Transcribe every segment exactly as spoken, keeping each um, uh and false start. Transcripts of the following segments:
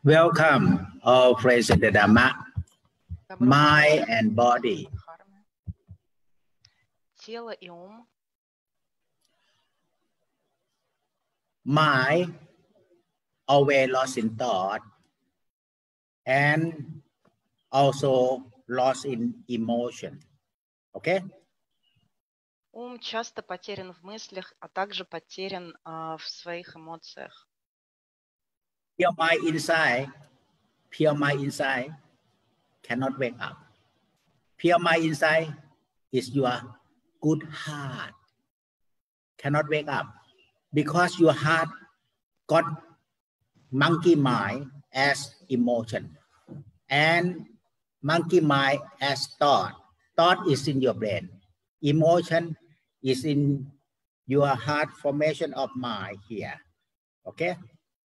Welcome, all friends in the Dhamma, mind and body. Тело и ум. Mind always lost in thought and also lost in emotion. Okay? Ум часто потерян в мыслях, а также потерян uh, в своих эмоциях. Pure mind inside, pure mind inside cannot wake up. Pure mind inside is your good heart. Cannot wake up because your heart got monkey mind as emotion and monkey mind as thought. Thought is in your brain. Emotion is in your heart formation of mind here. Okay?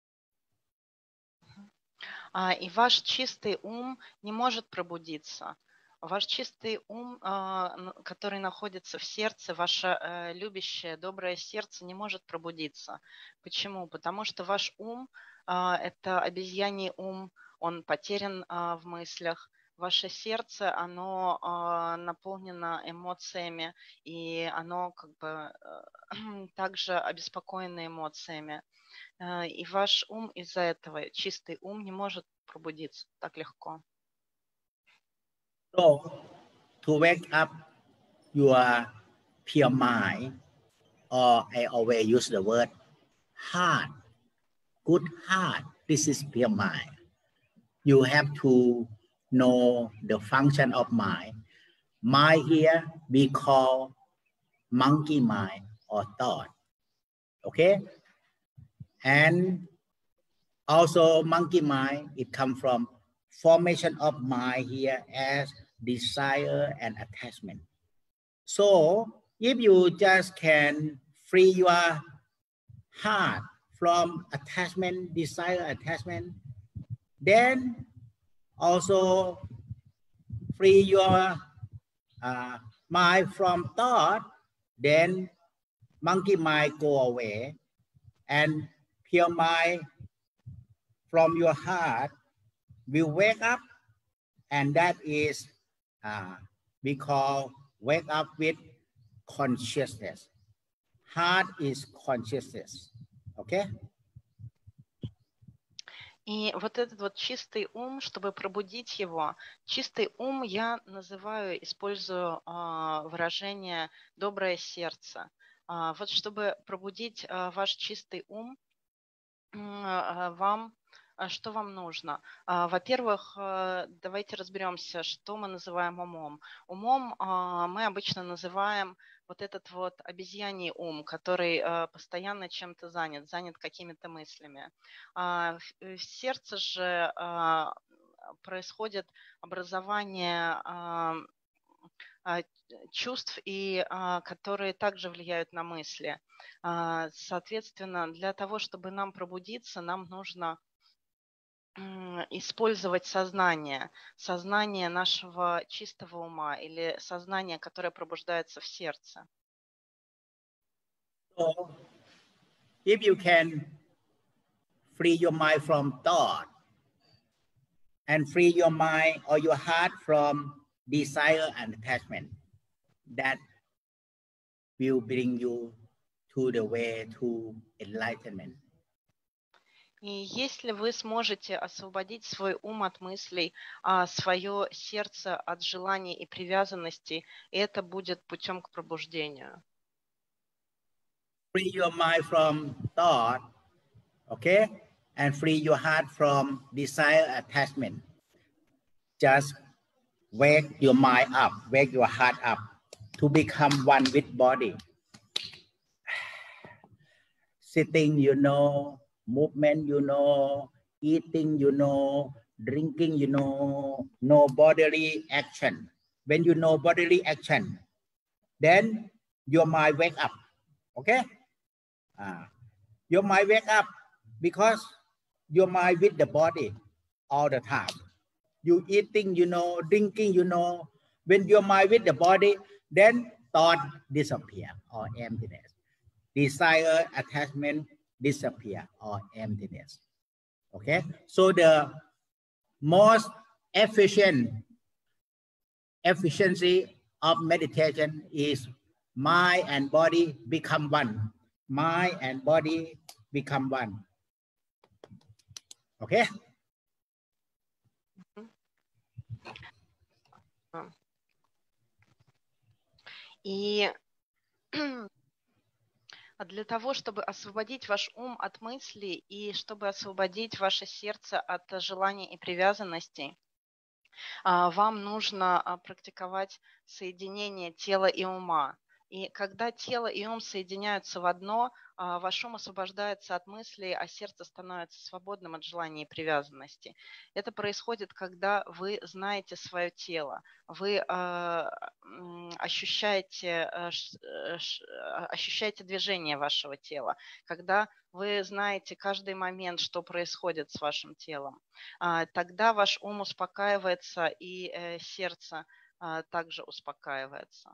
Uh, и ваш чистый ум не может пробудиться. Ваш чистый ум, uh, который находится в сердце, ваше uh, любящее, доброе сердце не может пробудиться. Почему? Потому что ваш ум uh, – это обезьяний ум, он потерян uh, в мыслях. Ваше сердце, оно uh, наполнено эмоциями, и оно как бы uh, также обеспокоено эмоциями. Uh, и ваш ум из-за этого, чистый ум, не может пробудиться так легко. So, to wake up your pure mind, or I always use the word heart, good heart, this is pure mind. You have to know the function of mind. Mind here we call monkey mind or thought. Okay? And also monkey mind, it comes from formation of mind here as desire and attachment. So if you just can free your heart from attachment, desire, attachment, then also free your uh, mind from thought, then monkey mind go away and pure mind from your heart will wake up, and that is uh, we call wake up with consciousness. Heart is consciousness. Okay? И вот этот вот чистый ум, чтобы пробудить его, чистый ум я называю, использую э, выражение «доброе сердце». Э, вот чтобы пробудить э, ваш чистый ум, э, вам что вам нужно? Во-первых, давайте разберемся, что мы называем умом. Умом мы обычно называем вот этот вот обезьяний ум, который постоянно чем-то занят, занят какими-то мыслями. В сердце же происходит образование чувств, и которые также влияют на мысли. Соответственно, для того, чтобы нам пробудиться, нам нужно использовать сознание, сознание нашего чистого ума или сознание, которое пробуждается в сердце. So, if you can free your mind from thought and free your mind or your heart from desire and attachment, that will bring you to the way to enlightenment. И если вы сможете освободить свой ум от мыслей, а свое сердце от желаний и привязанностей, это будет путем к пробуждению. Free your mind from thought, okay, and free your heart from desire, attachment. Just wake your mind up, wake your heart up to become one with body. Sitting, you know, movement, you know, eating, you know, drinking, you know, no bodily action. When you know bodily action, then your mind wake up, okay? Uh, your mind wake up because your mind with the body all the time. You eating, you know, drinking, you know, when your mind with the body, then thought disappear or emptiness. Desire, attachment, disappear or emptiness. Okay, so the most efficient efficiency of meditation is mind and body become one. Mind and body become one. Okay. И для того, чтобы освободить ваш ум от мыслей и чтобы освободить ваше сердце от желаний и привязанностей, вам нужно практиковать соединение тела и ума. И когда тело и ум соединяются в одно, ваш ум освобождается от мыслей, а сердце становится свободным от желаний и привязанности. Это происходит, когда вы знаете свое тело, вы ощущаете, ощущаете движение вашего тела, когда вы знаете каждый момент, что происходит с вашим телом. Тогда ваш ум успокаивается, и сердце также успокаивается.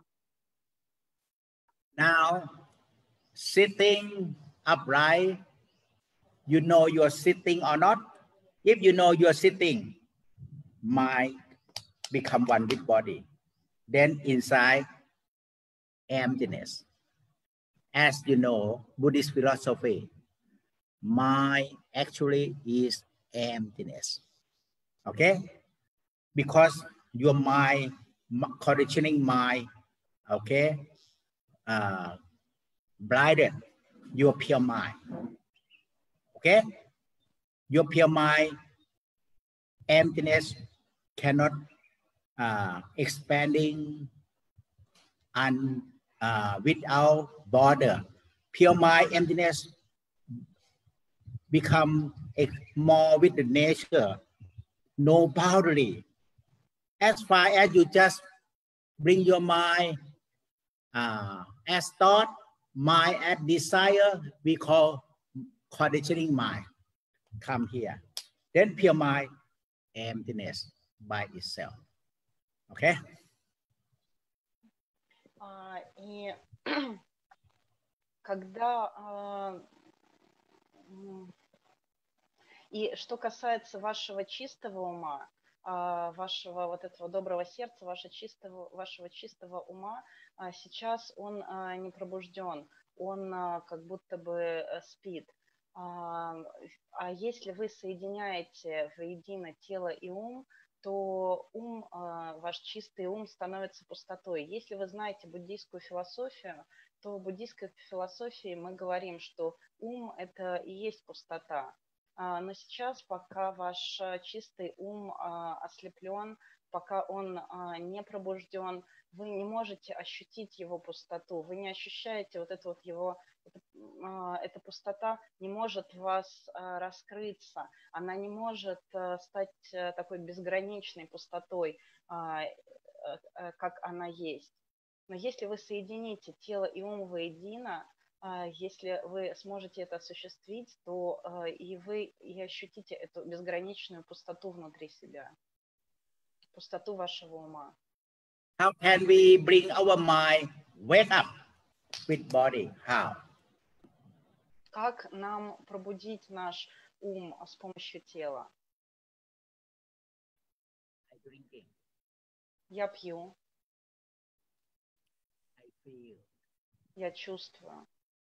Now, sitting upright, you know you're sitting or not? If you know you're sitting, mind become one with body. Then inside, emptiness. As you know, Buddhist philosophy, mind actually is emptiness. Okay? Because your mind, conditioning mind, okay, uh, blinded your pure mind. Okay? Your pure mind, emptiness cannot uh, expanding and uh, without border. Pure mind, emptiness become more with the nature, no boundary. As far as you just bring your mind uh, as thought, mind as desire, we call conditioning mind. Come here. Then pure mind, emptiness by itself. Okay? И когда и что касается вашего чистого ума, вашего вот этого доброго сердца, вашего чистого, вашего чистого ума, сейчас он не пробужден, он как будто бы спит. А если вы соединяете воедино тело и ум, то ум, ваш чистый ум становится пустотой. Если вы знаете буддийскую философию, то в буддийской философии мы говорим, что ум – это и есть пустота. Но сейчас, пока ваш чистый ум ослеплен, пока он не пробужден, вы не можете ощутить его пустоту, вы не ощущаете вот это вот его, это, эта пустота не может в вас раскрыться, она не может стать такой безграничной пустотой, как она есть. Но если вы соедините тело и ум воедино, если вы сможете это осуществить, то и вы и ощутите эту безграничную пустоту внутри себя, пустоту вашего ума. How can we bring our mind wake up with body? How? Как нам пробудить наш ум с помощью тела? Я пью. Я чувствую.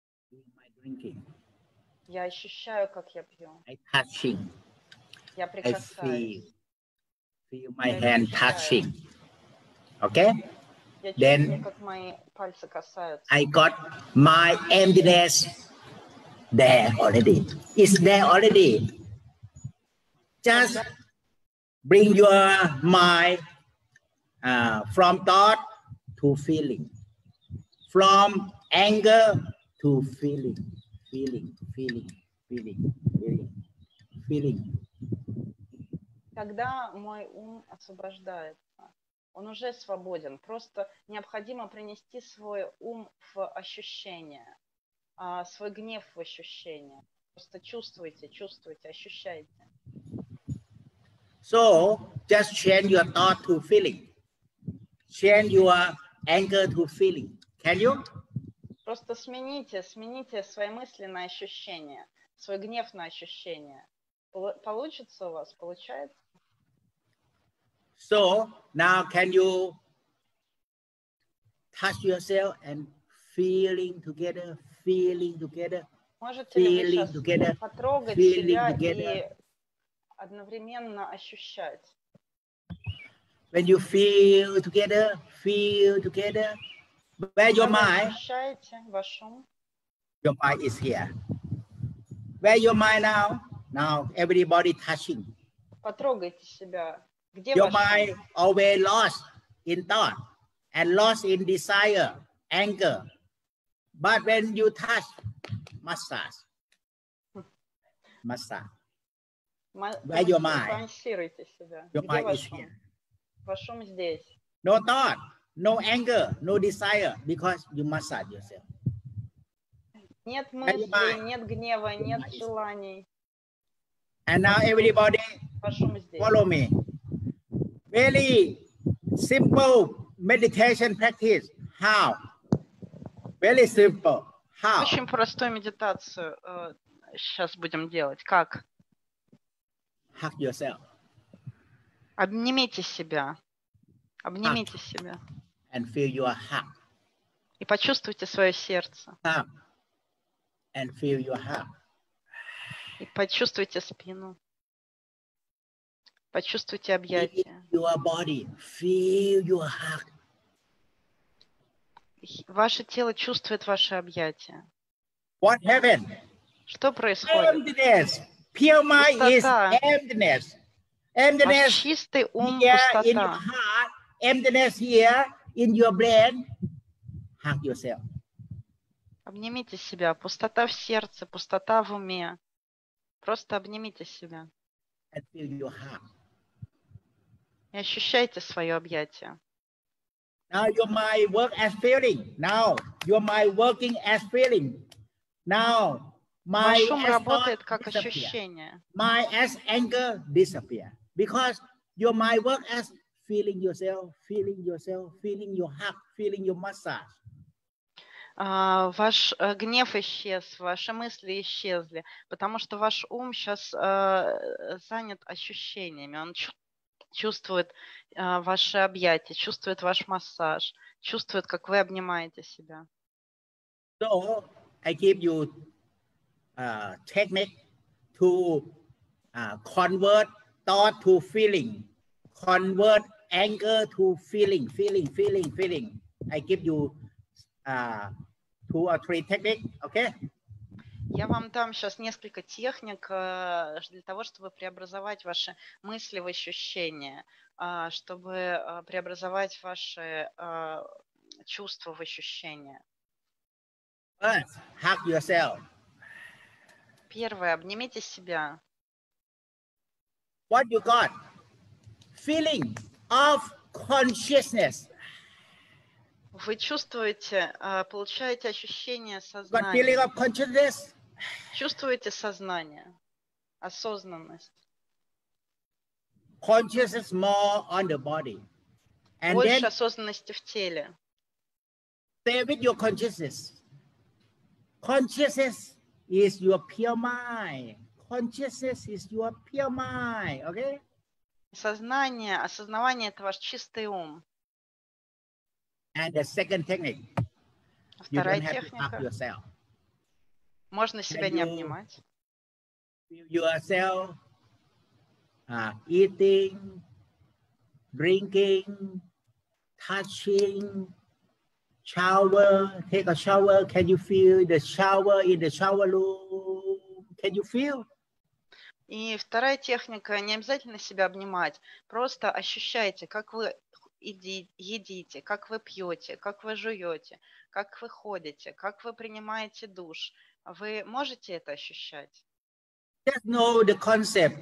Я ощущаю, как я пью. I touching. Я прикасаюсь. I feel, feel my hand touching. Okay? Я Then чувствую, как мои пальцы касаются. I got my emptiness there already. It's there already. Just bring your mind uh, from thought to feeling. From anger to feeling. Feeling, feeling, feeling, feeling, feeling. Когда мой ум освобождается, он уже свободен. Просто необходимо принести свой ум в ощущение, свой гнев в ощущение. Просто чувствуйте, чувствуйте, ощущайте. So, just change your thought to feeling. Change your anger to feeling. Can you? Просто смените, смените свои мысли на ощущения, свой гнев на ощущение. Получится у вас? Получается? So now can you touch yourself and feeling together, feeling together, Можете ли вы feeling сейчас together, потрогать feeling себя together. и одновременно ощущать? When you feel together, feel together. Where your Когда вы mind? ощущаете ваш ум? Your mind is here. Where your mind now? Now everybody touching. Потрогайте себя. Где Your ваш mind ум? always lost in thought and lost in desire, anger. But when you touch, massage, massage. Where your mind? Массируйте себя. Your Где mind is ваш ум? here. Ваш ум здесь. No thought, no anger, no desire, because you massage yourself. Нет Where your мыслей, mind? нет гнева, Your нет mind is желаний. And now everybody Ваш ум здесь. follow me. Very simple meditation practice. How? Very simple. How? Очень простую медитацию э, сейчас будем делать. Как? Hug yourself. Обнимите себя. Обнимите себя. And feel your heart. И почувствуйте свое сердце. Hug. And feel your heart. И почувствуйте спину. Почувствуйте объятия. Feel your body. Feel your heart. Ваше тело чувствует ваши объятия. What happened? Что происходит? Emptiness. Pure mind is emptiness. Emptiness Ваш чистый ум, here in your пустота. heart. Emptiness here in your brain. Hug yourself. Обнимите себя. Пустота в сердце, пустота в уме. Просто обнимите себя. And feel your heart. И ощущайте свое объятие. Now your mind work as feeling. Now your mind working as feeling. Now my Ваш ум as работает thought как disappear. ощущение. My as anger disappear. Because your mind work as feeling yourself, feeling yourself, feeling your heart, feeling your massage. Uh, ваш uh, гнев исчез, ваши мысли исчезли, потому что ваш ум сейчас uh, занят ощущениями. Он чу- чувствует uh, ваши объятия, чувствует ваш массаж, чувствует, как вы обнимаете себя. So I give you a technique to uh, convert thought to feeling, convert anger to feeling, feeling, feeling, feeling. I give you uh, two or three techniques, okay? Я вам дам сейчас несколько техник uh, для того, чтобы преобразовать ваши мысли в ощущения, uh, чтобы uh, преобразовать ваши uh, чувства в ощущения. First, hug yourself. Первое, обнимите себя. What you got? Feeling of consciousness. Вы чувствуете, получаете ощущение Got feeling сознания. of consciousness. Чувствуете сознание, осознанность. Consciousness more on the body. And Больше then осознанности в теле. stay with your consciousness. Consciousness is your pure mind. Consciousness is your pure mind. Okay? Сознание, осознавание – это ваш чистый ум. And the second technique, you Вторая don't have to hug техника. yourself. Можно себя Can не you обнимать. feel yourself uh, eating, drinking, touching, shower, take a shower. Can you feel the shower in the shower room? Can you feel? И вторая техника – не обязательно себя обнимать. Просто ощущайте, как вы едите, как вы пьете, как вы жуете, как вы ходите, как вы принимаете душ. Вы можете это ощущать? Just know the concept.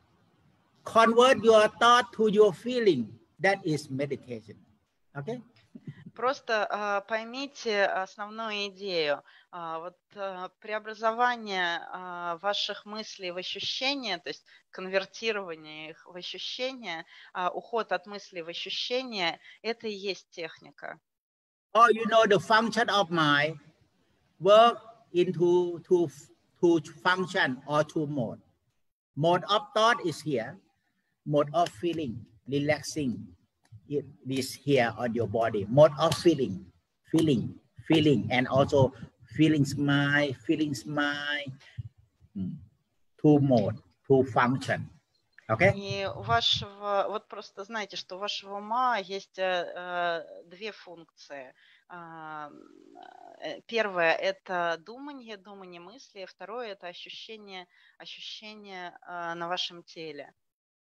Convert your thought to your feeling. That is meditation. Okay? Просто uh, поймите основную идею. Uh, вот uh, преобразование uh, ваших мыслей в ощущения, то есть конвертирование их в ощущения, uh, уход от мыслей в ощущения, это и есть техника. Or you know the function of mind work into two, two function or two mode. Mode of thought is here. Mode of feeling, relaxing, it is here on your body. Mode of feeling, feeling, feeling, and also feeling smile, feeling smile. Two mode, two function. Okay? И у вашего, вот просто знаете, что у вашего ума есть э, две функции. Э, первое – это думание, думание мысли. Второе – это ощущение, ощущение э, на вашем теле.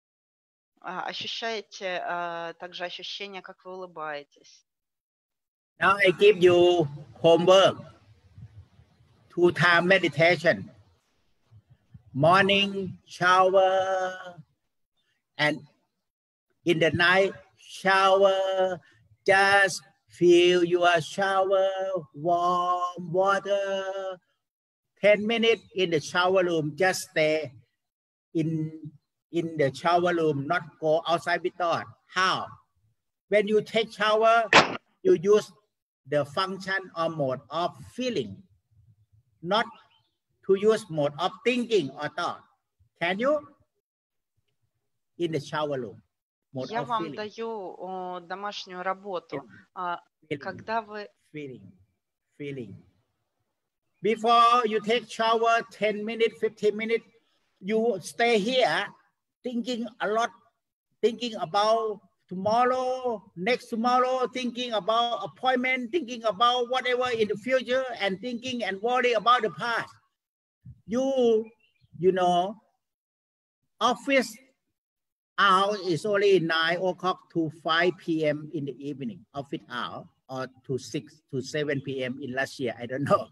Ощущаете э, также ощущение, как вы улыбаетесь. Now I give you homework. Two-time meditation. Morning shower and in the night shower. Just feel your shower, warm water. ten minutes in the shower room. Just stay in, in the shower room, not go outside with thought. How? When you take shower, you use the function or mode of feeling, not to use mode of thinking or thought. Can you? In the shower room. Mode Я of вам feeling. даю о, домашнюю работу. А, Feeling. Когда вы... Feeling. Feeling. Before you take shower, ten minutes, fifteen minutes, you stay here thinking a lot, thinking about tomorrow, next tomorrow, thinking about appointment, thinking about whatever in the future, and thinking and worry about the past. You, you know, office hours is only nine o'clock to five p m in the evening, office hour, or to six to seven p m in Russia, I don't know.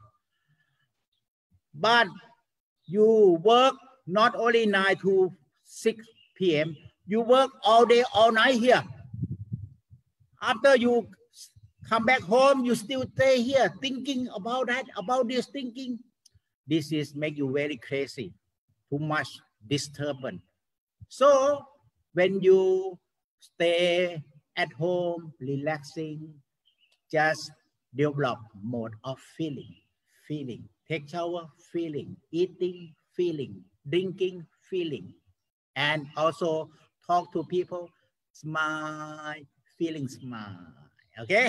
But you work not only nine to six p m, you work all day, all night here. After you come back home, you still stay here thinking about that, about this thinking. This is make you very crazy, too much disturbance. So when you stay at home, relaxing, just develop mode of feeling, feeling. Take shower, feeling. Eating, feeling. Drinking, feeling. And also talk to people, smile, feeling smile. Okay?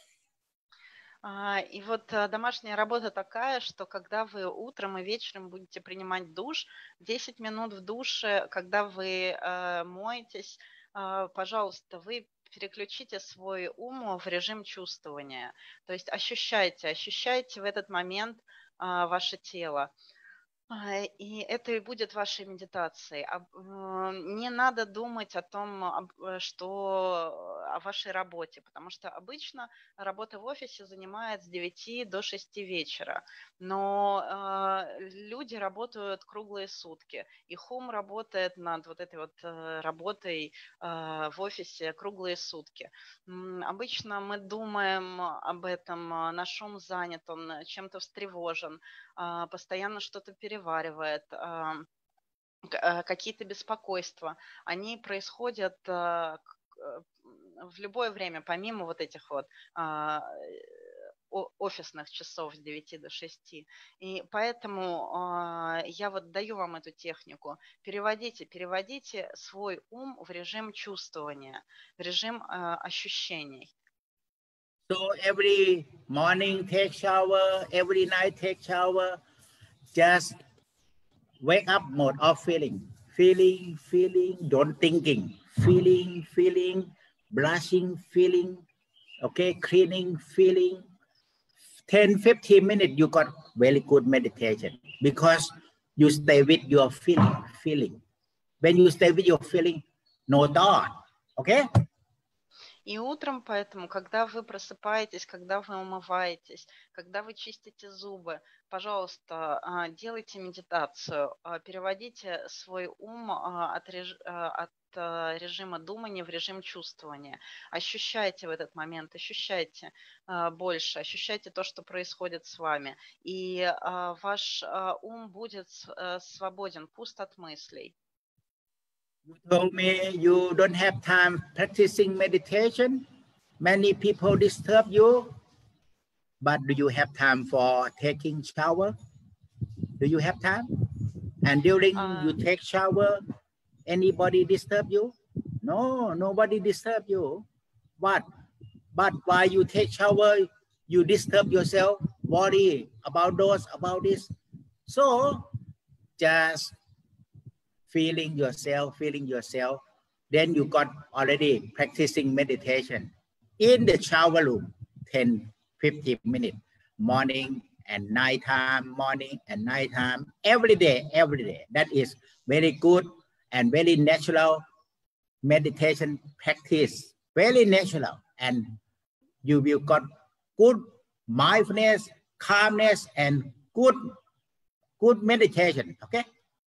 И вот домашняя работа такая, что когда вы утром и вечером будете принимать душ, десять минут в душе, когда вы э, моетесь, э, пожалуйста, вы переключите свой ум в режим чувствования. То есть ощущайте, ощущайте в этот момент э, ваше тело. И это и будет вашей медитацией. Не надо думать о том, что о вашей работе, потому что обычно работа в офисе занимает с девяти до шести вечера, но люди работают круглые сутки. Их ум работает над вот этой вот работой в офисе круглые сутки. Обычно мы думаем об этом, наш ум занят, он чем-то встревожен, постоянно что-то переваривает, какие-то беспокойства. Они происходят в любое время, помимо вот этих вот офисных часов с девяти до шести. И поэтому я вот даю вам эту технику. Переводите, переводите свой ум в режим чувствования, в режим ощущений. So every morning take shower, every night take shower, just wake up mode of feeling, feeling, feeling, don't thinking, feeling, feeling, blushing, feeling, okay, cleaning, feeling. ten, fifteen minutes, you got very good meditation because you stay with your feeling, feeling. When you stay with your feeling, no thought, okay? И утром, поэтому, когда вы просыпаетесь, когда вы умываетесь, когда вы чистите зубы, пожалуйста, делайте медитацию, переводите свой ум от, реж... от режима думания в режим чувствования. Ощущайте в этот момент, ощущайте больше, ощущайте то, что происходит с вами. И ваш ум будет свободен, пуст от мыслей. You told me you don't have time practicing meditation. Many people disturb you. But do you have time for taking shower? Do you have time? And during А, you take shower, anybody disturb you? No, nobody disturb you. But but while you take shower, you disturb yourself, worry about those, about this. So just feeling yourself, feeling yourself. Then you got already practicing meditation in the shower room, ten, fifteen minutes, morning and night time, morning and night time, every day, every day. That is very good and very natural meditation practice, very natural. And you will got good mindfulness, calmness, and good, good meditation, okay?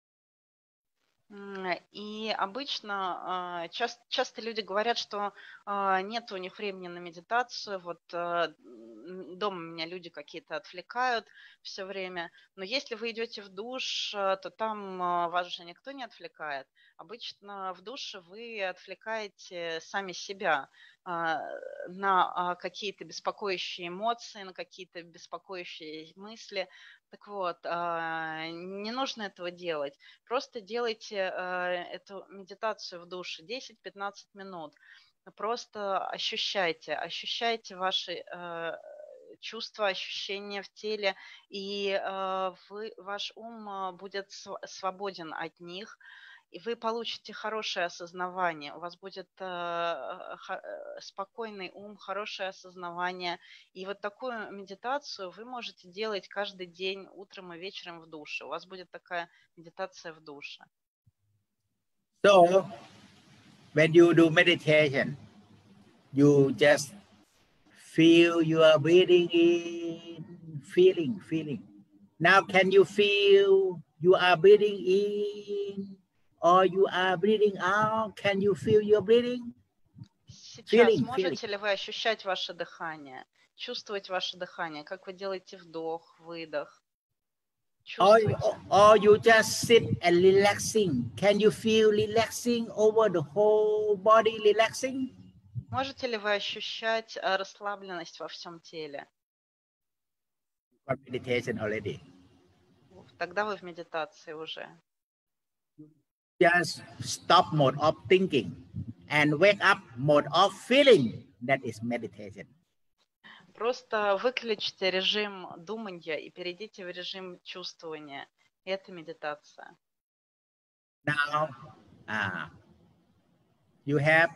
м, И обычно а, часто, часто люди говорят, что а, нет у них времени на медитацию. Вот а, м, дома меня люди какие-то отвлекают все время. Но если вы идете в душ, а, то там а, вас же никто не отвлекает. Обычно в душе вы отвлекаете сами себя а, на а, какие-то беспокоящие эмоции, на какие-то беспокоящие мысли. Так вот, а, не нужно этого делать. Просто делайте э, эту медитацию в душе десять-пятнадцать минут. Просто ощущайте, ощущайте ваши э, чувства, ощущения в теле, и э, вы, ваш ум э, будет св- свободен от них, и вы получите хорошее осознавание. У вас будет э, ха- э, спокойный ум, хорошее осознавание. И вот такую медитацию вы можете делать каждый день, утром и вечером в душе. У вас будет такая медитация в душе. So when you do meditation, you just feel your breathing in, feeling, feeling. Now can you feel you are breathing in or you are breathing out? Can you feel your breathing? Сейчас Feeling, можете feeling. ли вы ощущать ваше дыхание, чувствовать ваше дыхание, как вы делаете вдох, выдох? Or, Чувствуйте. or you just sit and relaxing. Can you feel relaxing over the whole body, relaxing? Можете ли вы ощущать э, расслабленность во всем теле? Got meditation already. Тогда вы в медитации уже. Just stop mode of thinking and wake up mode of feeling. That is meditation. Просто выключите режим думания и перейдите в режим чувствования. Это медитация. Now, uh, you have,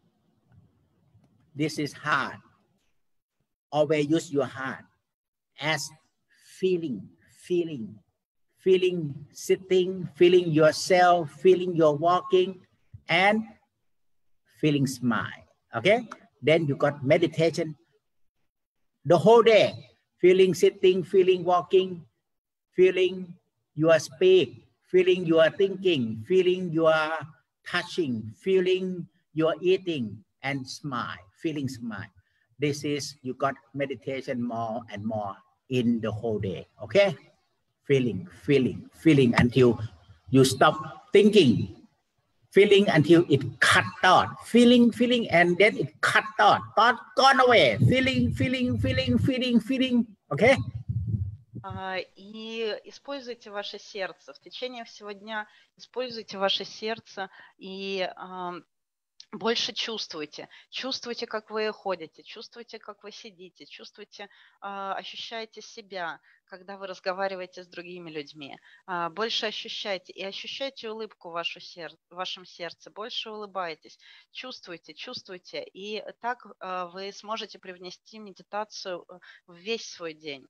this is heart. Always use your heart as feeling, feeling, feeling sitting, feeling yourself, feeling your walking, and feeling smile. Okay? Then you got meditation the whole day, feeling sitting, feeling walking, feeling your speak, feeling your thinking, feeling your touching, feeling your eating, and smile, feeling smile. This is, you got meditation more and more in the whole day, okay? Feeling, feeling, feeling until you stop thinking, feeling until it cut out, feeling, feeling, and then it cut out, thought gone away, feeling, feeling, feeling, feeling, feeling, okay? А, И используйте ваше сердце. В течение всего дня используйте ваше сердце и ам, больше чувствуйте. Чувствуйте, как вы ходите, чувствуйте, как вы сидите, чувствуйте, а, ощущаете себя, когда вы разговариваете с другими людьми. А, Больше ощущайте и ощущайте улыбку в вашу сер- в вашем сердце, больше улыбайтесь, чувствуйте, чувствуйте, и так а, вы сможете привнести медитацию э, в весь свой день.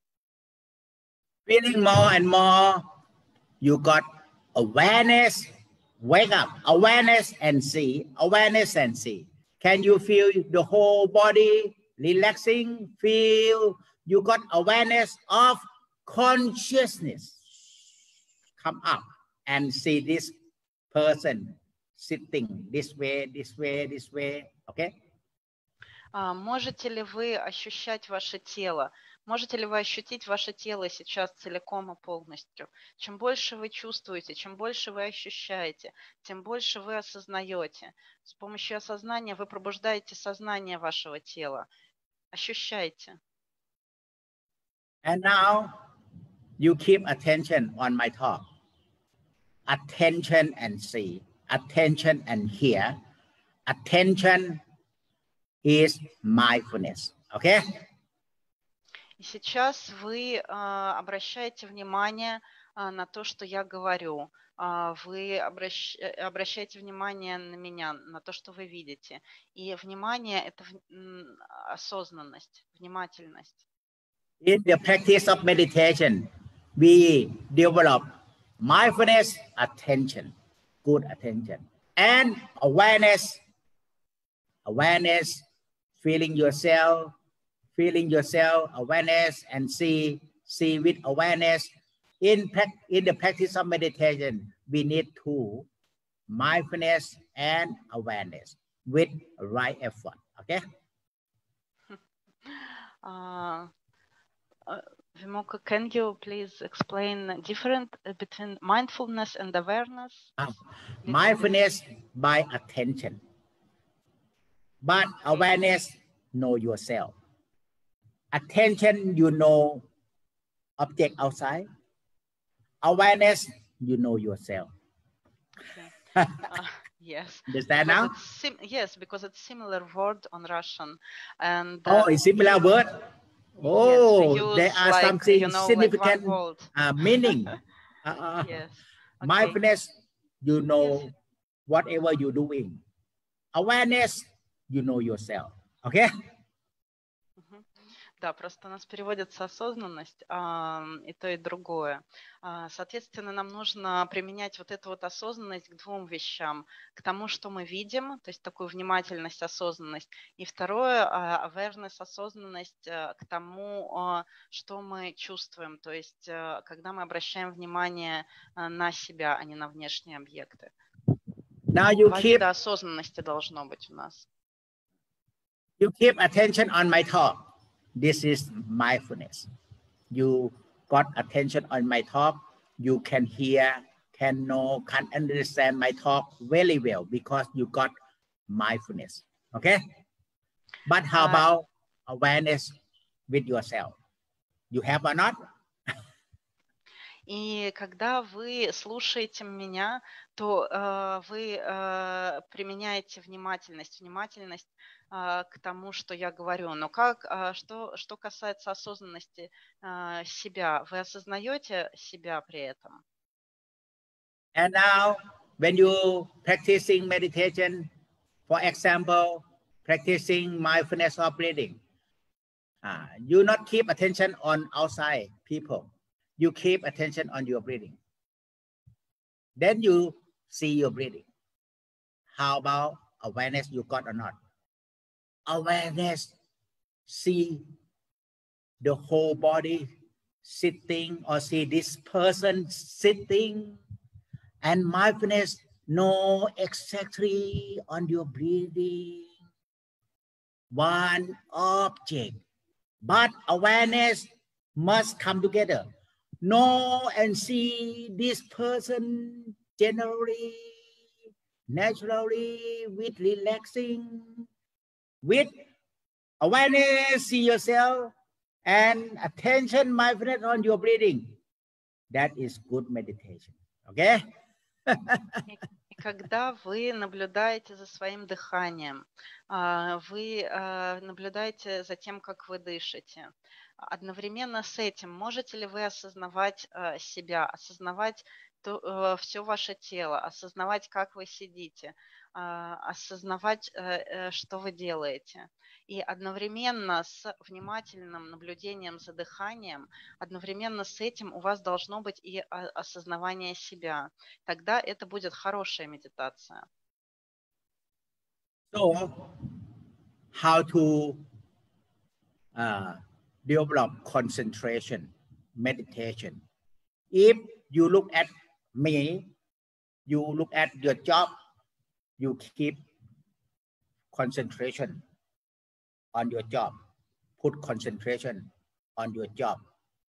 Feeling more and more, you got awareness, wake up, awareness and see, awareness and see. Can you feel the whole body relaxing? Feel you got awareness of consciousness. Come up and see this person sitting this way, this way, this way, okay? А, Можете ли вы ощущать ваше тело? Можете ли вы ощутить ваше тело сейчас целиком и полностью? Чем больше вы чувствуете, чем больше вы ощущаете, тем больше вы осознаете. С помощью осознания вы пробуждаете сознание вашего тела. Ощущайте. And now you keep attention on my talk. attention and see, attention and hear. Attention is mindfulness. Okay? И сейчас вы а, обращаете внимание а, на то, что я говорю. А, вы обращ, обращаете внимание на меня, на то, что вы видите. И внимание – это в, м, осознанность, внимательность. In the practice of meditation, we develop mindfulness, attention, good attention, and awareness, awareness, feeling yourself, feeling yourself, awareness, and see, see with awareness. In, in the practice of meditation, we need two, mindfulness and awareness with right effort. Okay? Uh, uh, Vimoka, can you please explain the difference between mindfulness and awareness? Uh, mindfulness by attention, but awareness, know yourself. Attention, you know object outside. Awareness, you know yourself. Okay. Uh, yes. Understand because now? It's yes, because it's similar word on Russian, and uh, oh, it's similar word. Oh, yes, there are like, something you know, significant like uh, meaning. Uh, yes. Okay. Mindfulness, you know yes. whatever you're doing. Awareness, you know yourself. Okay? Да, просто у нас переводится осознанность, а, и то, и другое. А, соответственно, нам нужно применять вот эту вот осознанность к двум вещам. К тому, что мы видим, то есть такую внимательность, осознанность. И второе, а, awareness, осознанность а, к тому, а, что мы чувствуем. То есть а, когда мы обращаем внимание а, на себя, а не на внешние объекты. Now you Два keep, вида осознанности должно быть у нас. You keep attention on my talk. This is mindfulness. You got attention on my talk. You can hear, can know, can understand my talk very well because you got mindfulness. Okay? But how Uh, about awareness with yourself? You have or not? И когда вы слушаете меня, то э, вы э, применяете внимательность, внимательность э, к тому, что я говорю. Но как, э, что, что касается осознанности э, себя, вы осознаете себя при этом? And now, when you practicing meditation, for example, practicing mindfulness or breathing, uh, you not keep attention on outside people. You keep attention on your breathing. Then you see your breathing. How about awareness you got or not? Awareness, see the whole body sitting or see this person sitting, and mindfulness know exactly on your breathing, one object. But awareness must come together. Know and see this person generally, naturally, with relaxing, with awareness, see yourself, and attention, mindfulness on your breathing. That is good meditation. Okay? И когда вы наблюдаете за своим дыханием, вы наблюдаете за тем, как вы дышите, одновременно с этим можете ли вы осознавать себя, осознавать то, все ваше тело, осознавать, как вы сидите, осознавать, что вы делаете. И одновременно с внимательным наблюдением за дыханием, одновременно с этим у вас должно быть и осознавание себя. Тогда это будет хорошая медитация. So, how to uh, develop concentration, meditation? If you look at me, you look at your job, you keep concentration on your job, put concentration on your job.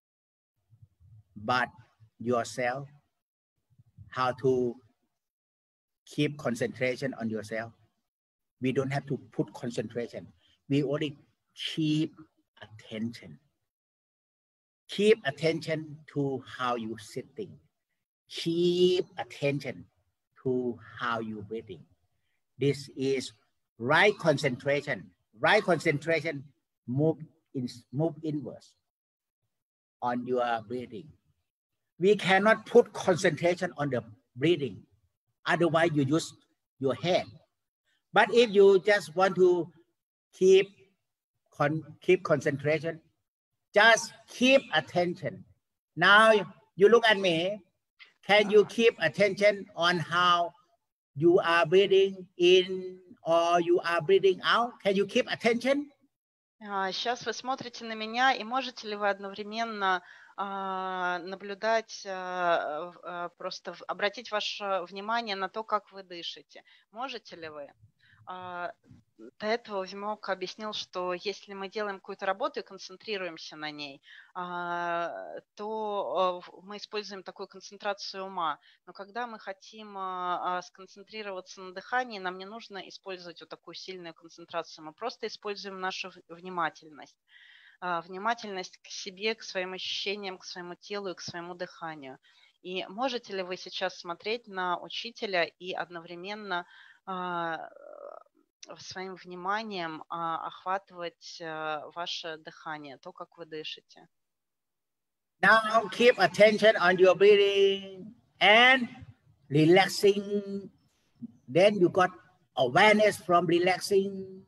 But yourself, how to keep concentration on yourself? We don't have to put concentration. We only keep attention. Keep attention to how you're sitting. keep attention to how you're breathing. This is right concentration. Right concentration move in, move inwards on your breathing. We cannot put concentration on the breathing. Otherwise, you use your head. But if you just want to keep, con keep concentration, just keep attention. Now you look at me. Can you keep attention on how you are breathing in or you are breathing out? Can you keep attention? Сейчас вы смотрите на меня, и можете ли вы одновременно наблюдать, просто обратить ваше внимание на то, как вы дышите? Можете ли вы? До этого Вимок объяснил, что если мы делаем какую-то работу и концентрируемся на ней, то мы используем такую концентрацию ума. Но когда мы хотим сконцентрироваться на дыхании, нам не нужно использовать вот такую сильную концентрацию. Мы просто используем нашу внимательность. Внимательность к себе, к своим ощущениям, к своему телу и к своему дыханию. И можете ли вы сейчас смотреть на учителя и одновременно своим вниманием охватывать ваше дыхание, то, как вы дышите? Now keep attention on your breathing and relaxing. Then you got awareness from relaxing.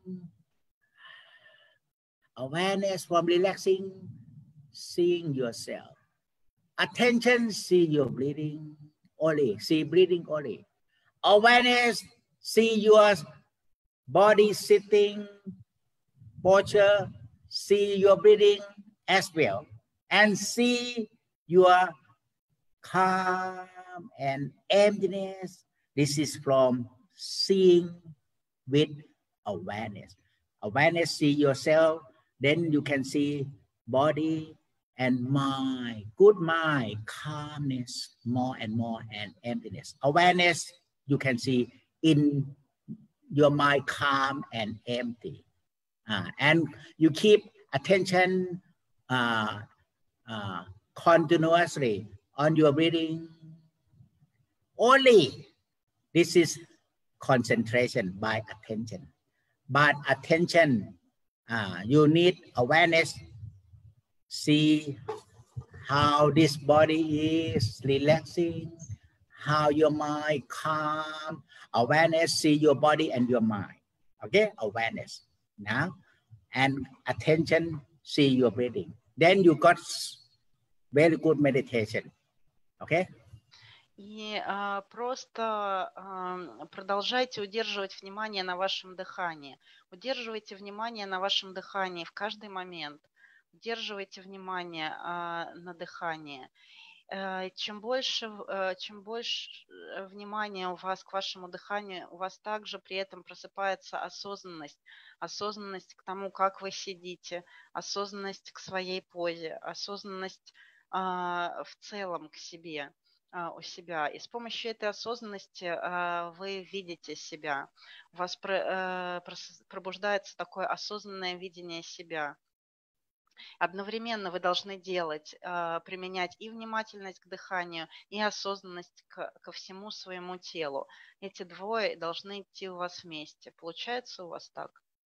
Awareness from relaxing, seeing yourself. Attention, see your breathing only, see breathing only. Awareness, see your body sitting, posture, see your breathing as well. And see your calm and emptiness. This is from seeing with awareness. Awareness, see yourself. Then you can see body and mind, good mind, calmness, more and more, and emptiness. Awareness, you can see in your mind calm and empty. Uh, and you keep attention uh, uh, continuously on your breathing. Only this is concentration by attention. But attention, uh, you need awareness. See how this body is relaxing, how your mind calm. Awareness, see your body and your mind. Okay, awareness now. And attention, see your breathing. Then you got very good meditation. Okay? И а, просто а, продолжайте удерживать внимание на вашем дыхании. Удерживайте внимание на вашем дыхании в каждый момент. Удерживайте внимание а, на дыхании. А, чем больше, а, чем больше внимания у вас к вашему дыханию, у вас также при этом просыпается осознанность. Осознанность к тому, как вы сидите, осознанность к своей позе, осознанность а, в целом к себе. У себя. И с помощью этой осознанности uh, вы видите себя. У вас про, uh, пробуждается такое осознанное видение себя. Одновременно вы должны делать, uh, применять и внимательность к дыханию, и осознанность к, ко всему своему телу. Эти двое должны идти у вас вместе. Получается у вас так?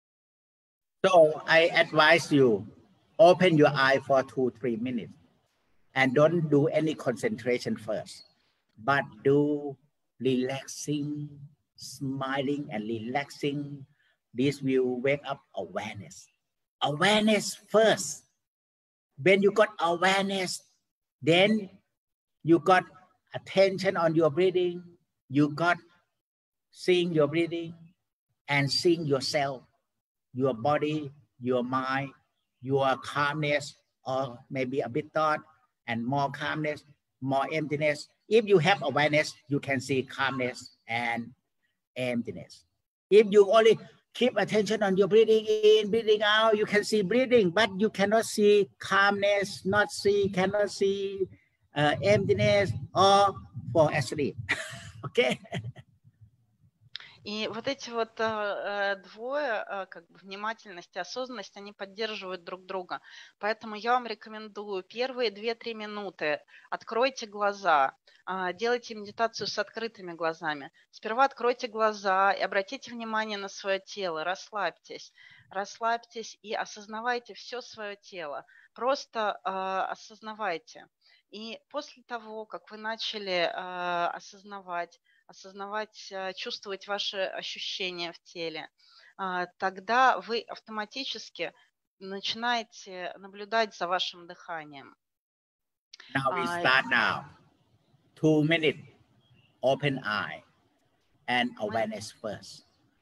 So I advise you, open your eye for two, three minutes. And don't do any concentration first, but do relaxing, smiling and relaxing. This will wake up awareness. Awareness first. When you got awareness, then you got attention on your breathing. You got seeing your breathing and seeing yourself, your body, your mind, your calmness, or maybe a bit thought, and more calmness, more emptiness. If you have awareness, you can see calmness and emptiness. If you only keep attention on your breathing in, breathing out, you can see breathing, but you cannot see calmness, not see, cannot see uh, emptiness, or fall asleep. Okay? И вот эти вот э, двое, э, как бы внимательность и осознанность, они поддерживают друг друга. Поэтому я вам рекомендую первые две-три минуты откройте глаза, э, делайте медитацию с открытыми глазами. Сперва откройте глаза и обратите внимание на свое тело, расслабьтесь, расслабьтесь и осознавайте все свое тело. Просто э, осознавайте. И после того, как вы начали э, осознавать, осознавать, чувствовать ваши ощущения в теле, тогда вы автоматически начинаете наблюдать за вашим дыханием. Now we start now. Two minutes, open eye and awareness first.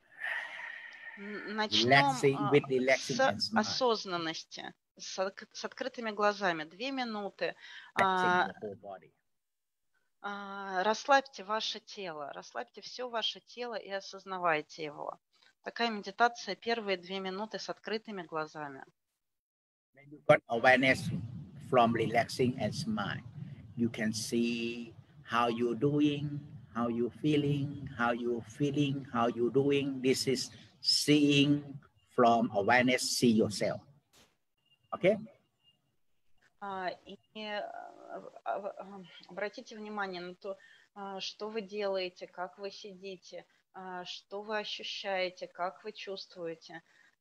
Начнем с осознанности, с, с открытыми глазами. Две минуты. Расслабьте ваше тело, расслабьте все ваше тело и осознавайте его. Такая медитация первые две минуты с открытыми глазами. When you got awareness from relaxing and smile, you can see how you're doing, how you feeling, how you feeling, how you doing. This is seeing from awareness, see yourself. Okay? И обратите внимание на то, что вы делаете, как вы сидите, что вы ощущаете, как вы чувствуете.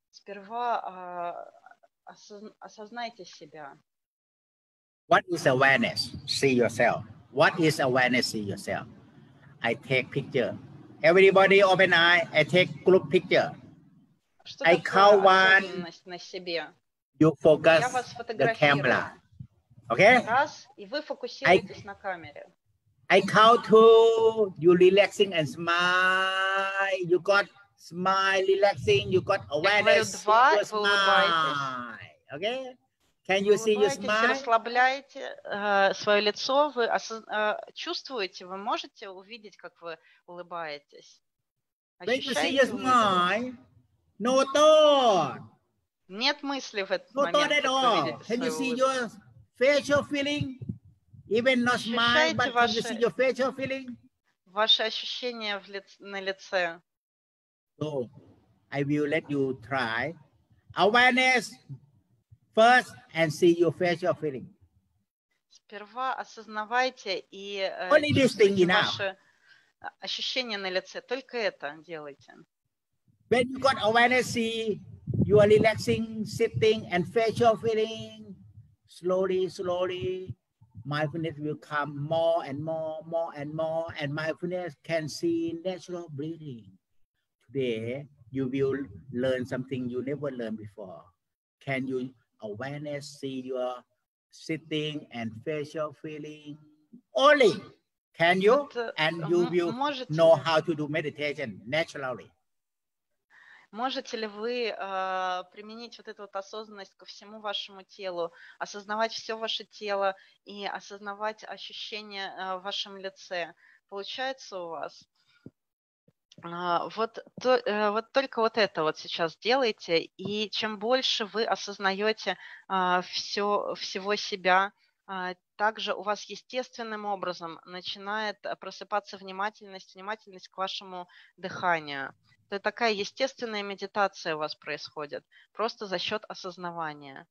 Сперва осознайте себя. What is awareness? See yourself. What is awareness? See yourself. I take picture. Everybody open eye. I take group picture. Что I count one. На себе. You focus Я вас the camera. Okay? Раз, и вы фокусируетесь I, на камере. I count two, you relaxing and smile. You got smile, relaxing, you got awareness. Я говорю два, вы улыбаетесь. Okay? Can you see your smile? Расслабляете э, свое лицо, вы осоз... э, чувствуете, вы можете увидеть, как вы улыбаетесь. When you see your smile, no thought. Нет мысли в этот no момент, как вы видите Can you see your facial feeling? Even not smile, but ваши, can you see your facial feeling? Ваши ощущения в лиц, на лице. So, I will let you try. Awareness first and see your facial feeling. Сперва осознавайте и Only чувствуйте ваши ощущения на лице. Только это делайте. When you got awareness, see you are relaxing, sitting, and facial feeling. Slowly, slowly, mindfulness will come more and more, more and more, and mindfulness can see natural breathing. Today, you will learn something you never learned before. Can you awareness see your sitting and facial feeling? Only can you, and you will know how to do meditation naturally. Можете ли вы э, применить вот эту вот осознанность ко всему вашему телу, осознавать все ваше тело и осознавать ощущения э, в вашем лице? Получается у вас? Э, вот, то, э, вот только вот это вот сейчас делайте, и чем больше вы осознаете э, все, всего себя, э, также у вас естественным образом начинает просыпаться внимательность, внимательность к вашему дыханию. Это такая естественная медитация у вас происходит, просто за счет осознавания.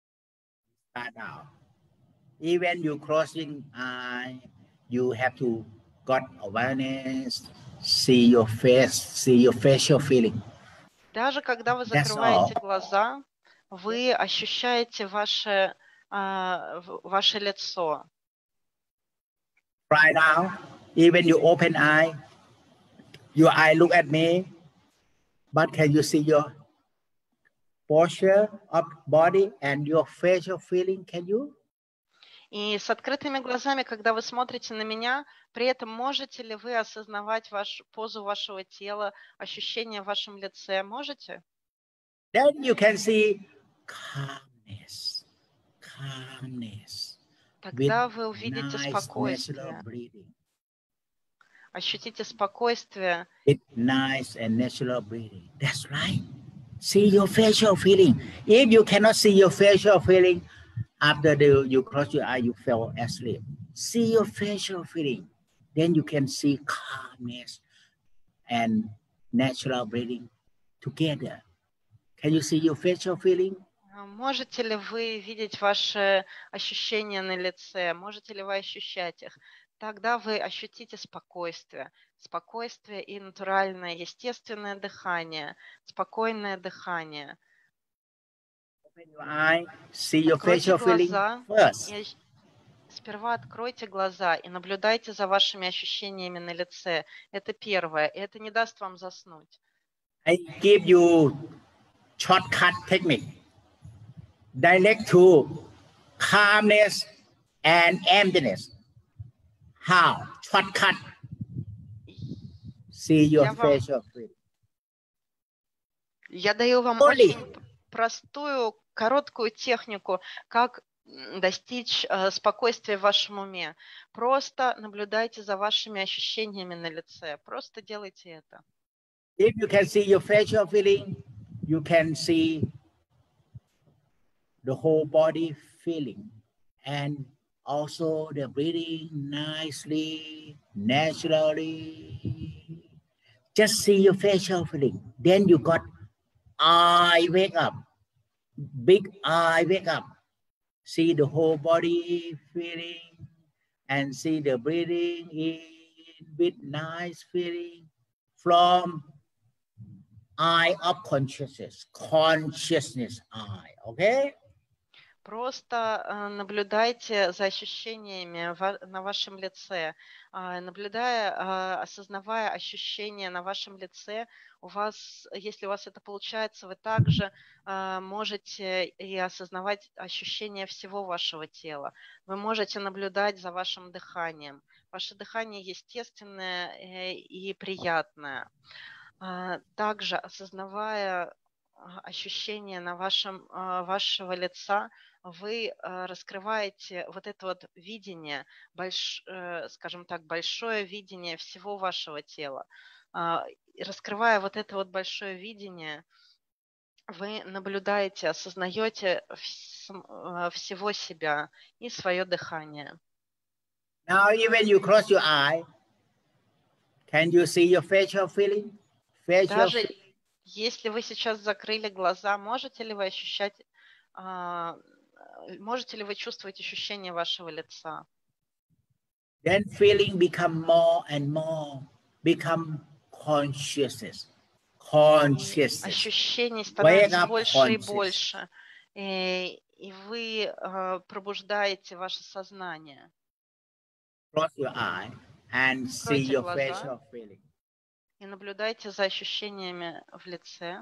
Even you closing eye, you have to got awareness, see your face, see your facial feeling. Даже когда вы закрываете глаза, вы ощущаете ваше, uh, ваше лицо. Right now, even you open eye, your eye look at me. But can you see your posture of body and your facial feeling? Can you? И с открытыми глазами, когда вы смотрите на меня, при этом можете ли вы осознавать вашу позу вашего тела, ощущения в вашем лице? Можете? Then you can see calmness, calmness. Тогда вы увидите спокойствие. Ощутите спокойствие. It's nice and natural breathing. That's right. See your facial feeling. If you cannot see your facial feeling, after the, you close your eye, you fell asleep. See your facial feeling. Then you can see calmness and natural breathing together. Can you see your facial feeling? Можете ли вы видеть ваши ощущения на лице? Можете ли вы ощущать их? Тогда вы ощутите спокойствие. Спокойствие и натуральное, естественное дыхание. Спокойное дыхание. Open your eye, see your Откройте facial feeling глаза. first. И сперва откройте глаза и наблюдайте за вашими ощущениями на лице. Это первое. И это не даст вам заснуть. I give you shortcut technique. Direct to calmness and emptiness. How? Shortcut. See your Я вам, facial feeling. я даю вам Only. очень простую, короткую технику, как достичь э, спокойствия в вашем уме. Просто наблюдайте за вашими ощущениями на лице. Просто делайте это. If you can see your facial feeling, you can see the whole body feeling and also the breathing nicely, naturally. Just see your facial feeling. Then you got eye wake up, big eye wake up. See the whole body feeling and see the breathing in with nice feeling from eye of consciousness, consciousness eye, okay? Просто э, наблюдайте за ощущениями ва- на вашем лице, А, наблюдая, а, осознавая ощущения на вашем лице. У вас, если у вас это получается, вы также а, можете и осознавать ощущения всего вашего тела. Вы можете наблюдать за вашим дыханием. Ваше дыхание естественное э, и приятное. А, Также осознавая а, ощущения на вашем, а, вашего лица, вы а, раскрываете вот это вот видение, больш, э, скажем так, большое видение всего вашего тела. А, и раскрывая вот это вот большое видение, вы наблюдаете, осознаете вс- а, всего себя и свое дыхание. Now, even you close your eye, can you see your facial feeling? Facial Даже feeling. если вы сейчас закрыли глаза, можете ли вы ощущать, а, можете ли вы чувствовать ощущение вашего лица? Then feeling become more and more, become consciousness. И Consciousness. ощущений Wake становится up больше и conscious. больше, и, и вы а, пробуждаете ваше сознание. Close your eye and see Откройте your глаза facial feeling. и наблюдайте за ощущениями в лице.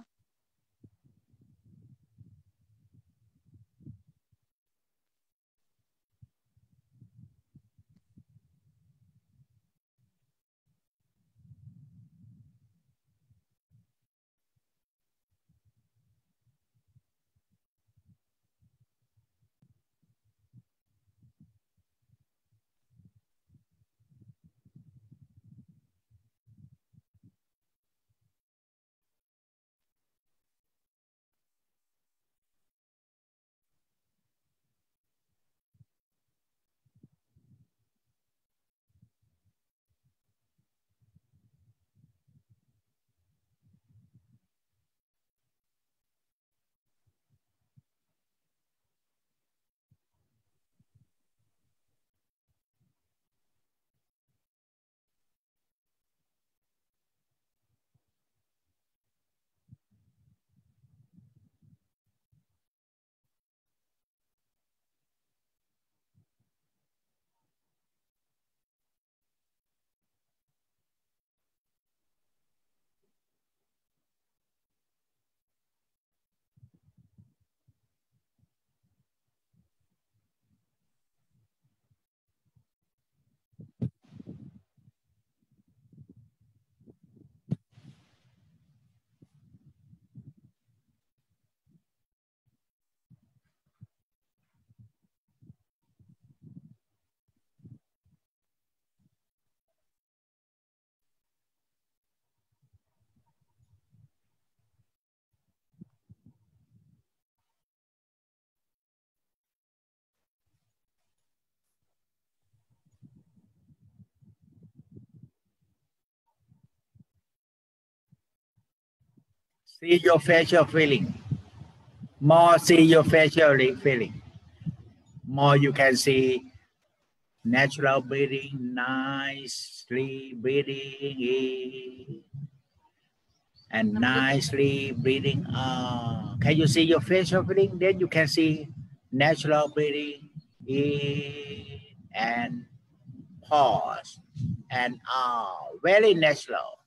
See your facial feeling. More see your facial feeling. More you can see natural breathing, nicely breathing in and nicely breathing out. Can you see your facial feeling? Then you can see natural breathing in and pause and out. Very natural.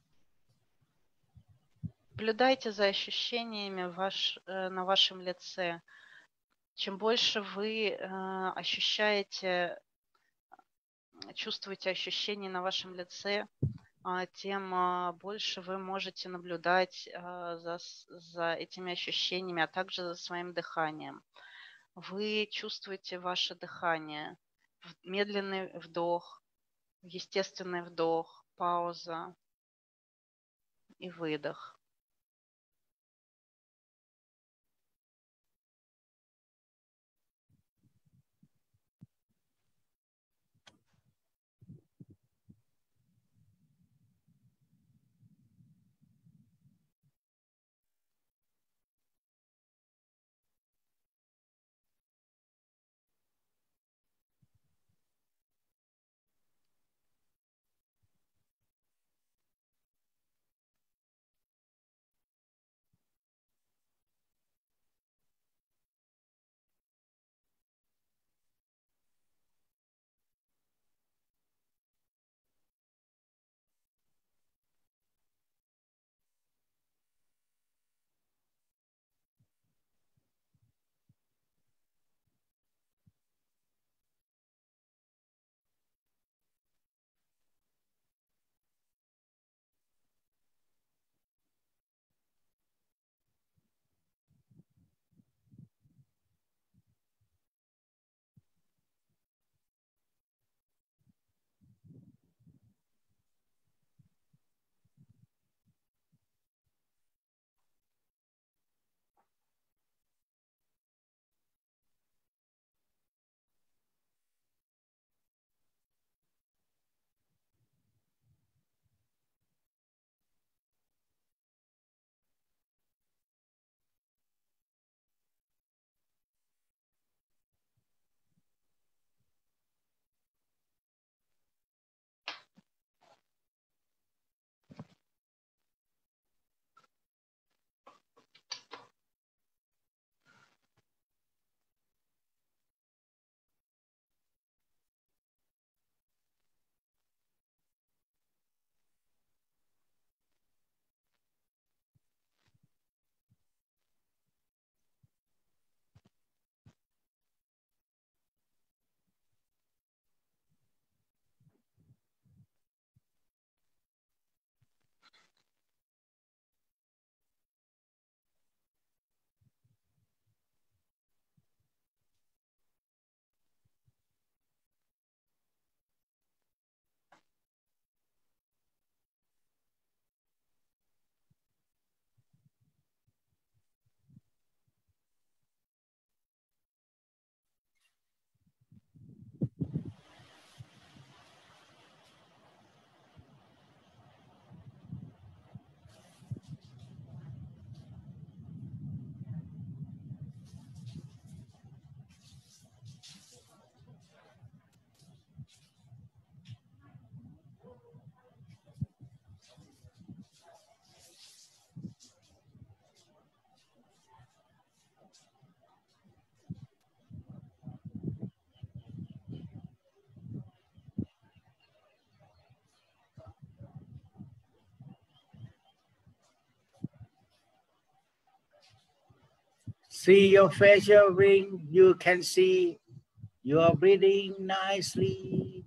Наблюдайте за ощущениями ваш, на вашем лице. Чем больше вы ощущаете, чувствуете ощущения на вашем лице, тем больше вы можете наблюдать за, за этими ощущениями, а также за своим дыханием. Вы чувствуете ваше дыхание, медленный вдох, естественный вдох, пауза и выдох. See your facial ring. You can see you're breathing nicely.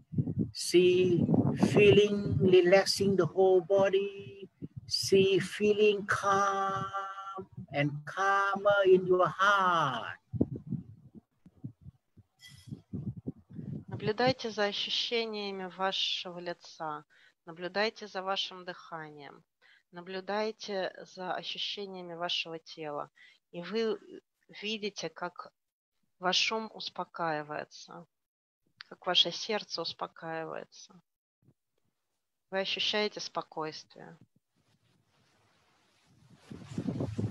See, feeling relaxing the whole body. See, feeling calm and calmer in your heart. Наблюдайте за ощущениями вашего лица. Наблюдайте за вашим дыханием. Наблюдайте за ощущениями вашего тела. И вы видите, как ваш ум успокаивается, как ваше сердце успокаивается. Вы ощущаете спокойствие.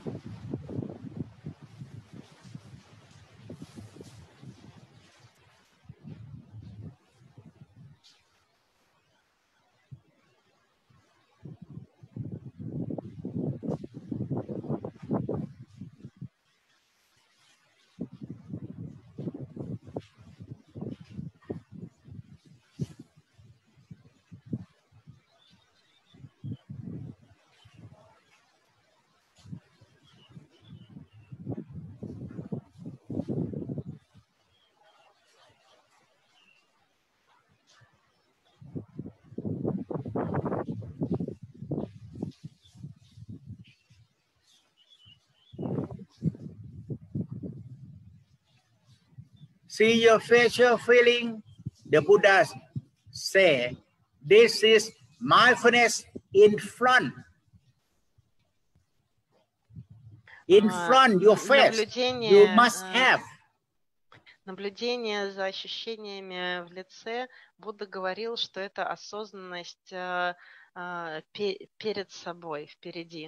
See your facial feeling. The Buddha say, this is mindfulness in front. In front, your face, you must have. Наблюдение за ощущениями в лице. Будда говорил, что это осознанность э, э, пе перед собой, впереди.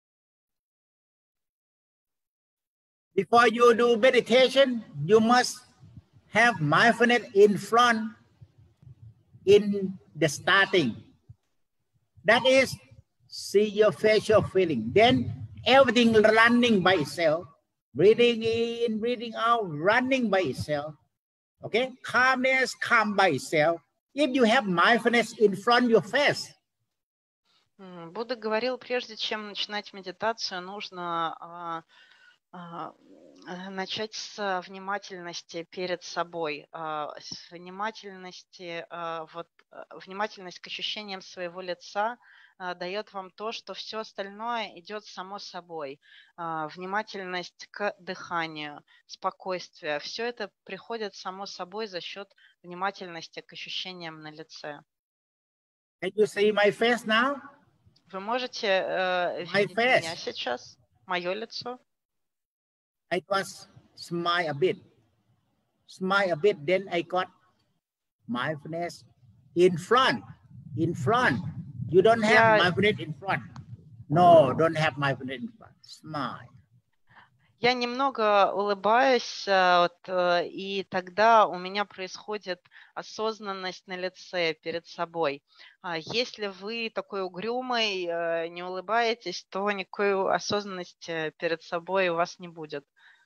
Before you do meditation, you must have mindfulness in front, in the starting. That is, see your facial feeling. Then everything running by itself. Breathing in, breathing out, running by itself. Okay? Calmness come by itself. If you have mindfulness in front of your face. Будда говорил, прежде чем начинать медитацию, нужно а, а, начать с внимательности перед собой, а, с внимательности, а, вот, внимательность к ощущениям своего лица дает вам то, что все остальное идет само собой. Внимательность к дыханию, спокойствие. Все это приходит само собой за счет внимательности к ощущениям на лице. Can you see my face now? Вы можете э, видеть меня сейчас, мое лицо? I was smile a bit. Smile a bit, then I got mindfulness in front. In front. You don't have Я... mindfulness in front. No, don't have mindfulness in front. Smile. Я немного улыбаюсь, вот, и тогда у меня происходит осознанность на лице перед собой. Если вы такой угрюмый, не улыбаетесь, то никакой осознанности перед собой у вас не будет.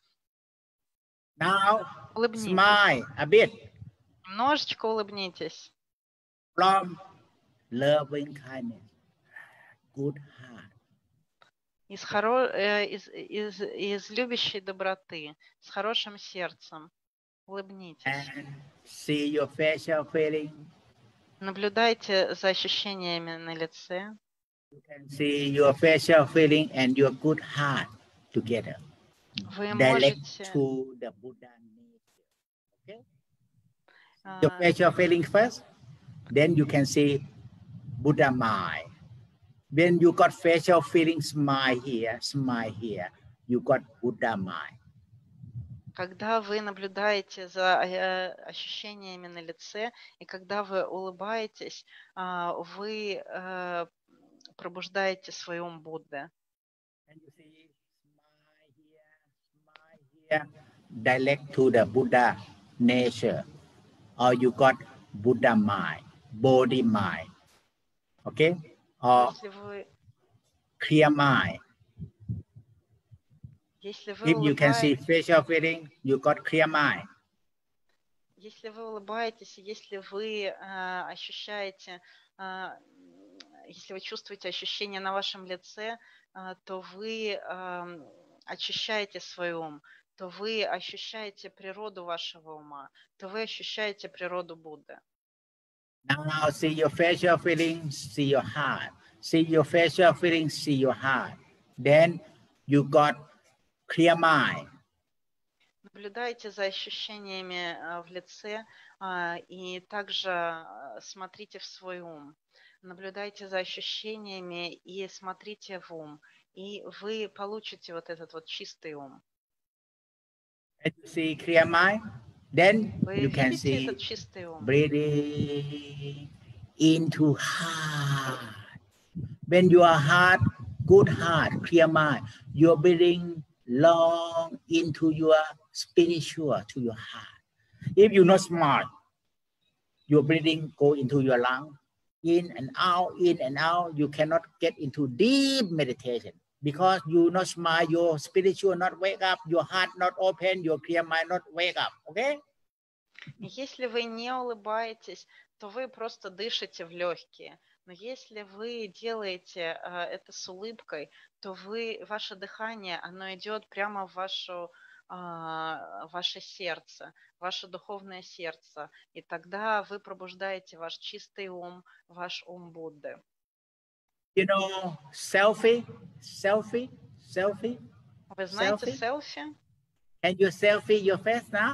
Now, smile a bit. Немножечко улыбнитесь. From loving kindness, good heart. Из, хоро... из, из, из любящей доброты, с хорошим сердцем. Улыбнитесь. And see your facial feeling. Наблюдайте за ощущениями на лице. You can see your facial feeling and your good heart together. Вы Direct можете... to the Buddha nature. Okay? Your facial feeling first, then you can see Buddha mind. When you got facial feeling, smile here, smile here, you got Buddha mind. Когда вы наблюдаете за ощущениями на лице, и когда вы улыбаетесь, вы пробуждаете свой ум Будды. Direct to the Buddha nature, or you got Buddha mind, body mind. Okay? Or вы, clear mind. Если вы If you can see улыбаетесь, facial feeling, you got clear mind. Если вы улыбаетесь, если вы э, ощущаете, э, если вы чувствуете ощущение на вашем лице, э, то вы э, очищаете свой ум, то вы ощущаете природу вашего ума, то вы ощущаете природу Будды. Now see your facial feelings, see your heart. See your facial feelings, see your heart. Then you got clear mind. Наблюдайте за ощущениями в лице и также смотрите в свой ум. Наблюдайте за ощущениями и смотрите в ум. И вы получите вот этот вот чистый ум. And you see clear mind? Then Вы you can видите see этот чистый ум. breathing into heart. When your heart, good heart, clear mind, you're breathing long into your spiritual, to your heart. If you're not smart, your breathing go into your lung, in and out, in and out. You cannot get into deep meditation because you not smart, your spiritual not wake up, your heart not open, your clear mind not wake up. Okay? Если вы не улыбаетесь, то вы просто дышите в легкие. Но если вы делаете э, это с улыбкой, то вы, ваше дыхание, оно идет прямо в вашу, э, ваше сердце, ваше духовное сердце. И тогда вы пробуждаете ваш чистый ум, ваш ум Будды. You know, selfie, selfie, selfie. Вы знаете Selfie? селфи? Can you selfie your face now?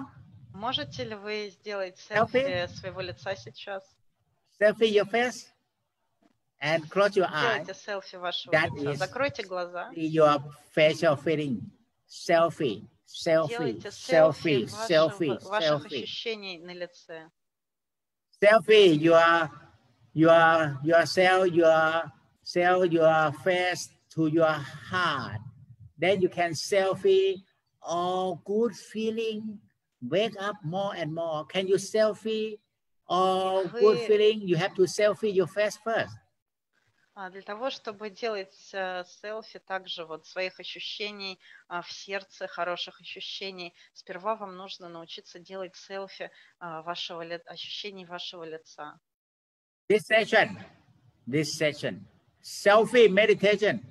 Можете ли вы сделать Selfie. селфи своего лица сейчас? Selfie your face and close your eye. Сделайте селфи вашего That лица. is Закройте глаза. your facial feeling. Selfie, selfie, Делайте селфи selfie, вашего, selfie, ваших selfie. ощущений на лице. Selfie your your yourself, your self, your face to your heart. Then you can selfie all good feeling. Wake up more and more. Can you selfie all good вы- feeling? You have to selfie your face first. А Для того, чтобы делать э, селфи также вот своих ощущений а, в сердце, хороших ощущений, сперва вам нужно научиться делать селфи а, вашего ли- ощущений вашего лица. This session, this session, selfie meditation.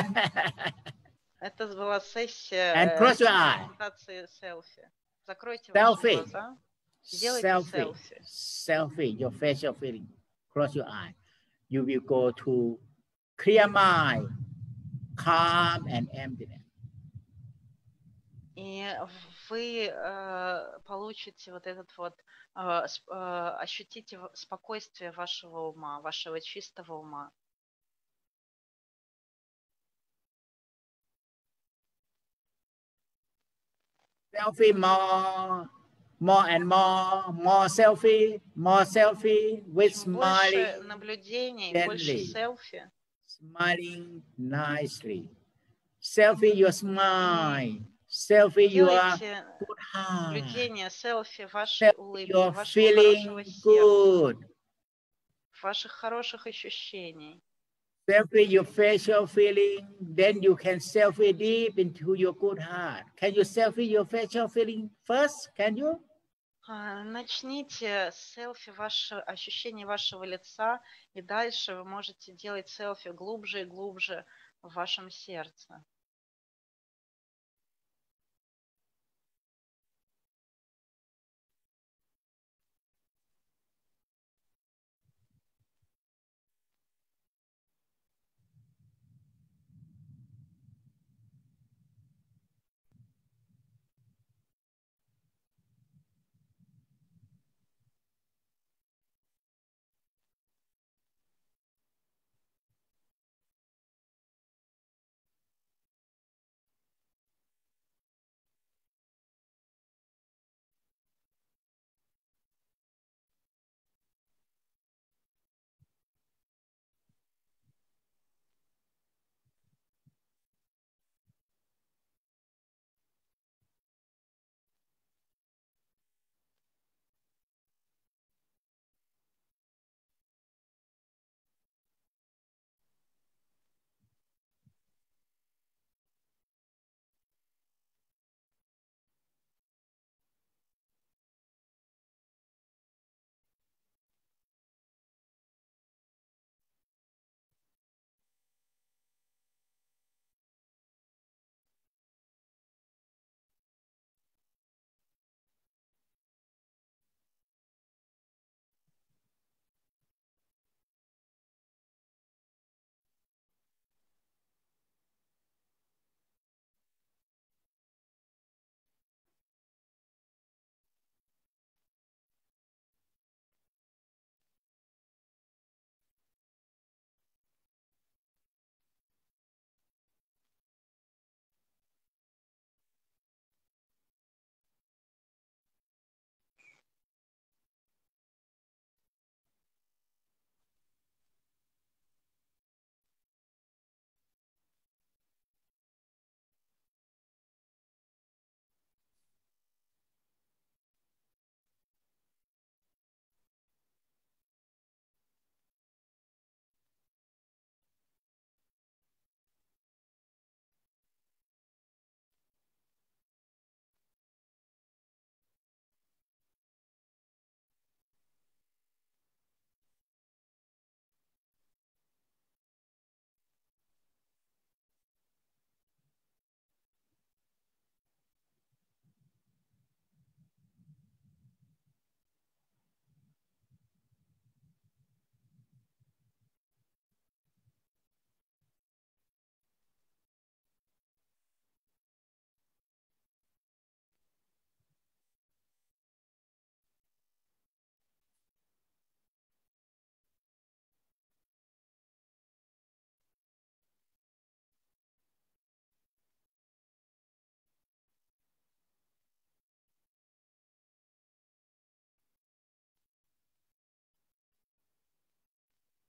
Это была сессия And э, close your eye. медитации селфи. Закройте ваши Selfie, глаза. Делайте selfie, селфи. selfie, your facial feeling. Close your eye. You will go to clear mind, calm and emptiness. И вы э, получите вот этот вот, э, сп- э, ощутите в- спокойствие вашего ума, вашего чистого ума. Selfie more, more and more, more selfie, more selfie with Чем больше smiling, наблюдений, больше gently. селфи, Smiling nicely. Selfie your smile. Selfie your делайте good heart. наблюдение, селфи вашей Selfie улыбки, your вашего feeling хорошего сердца, good. ваших хороших ощущений. Selfie your facial feeling. Then you can selfie deep into your good heart. Can you selfie your facial feeling first? Can you? А, Начните с селфи ваше ощущение вашего лица, и дальше вы можете делать селфи глубже и глубже в вашем сердце.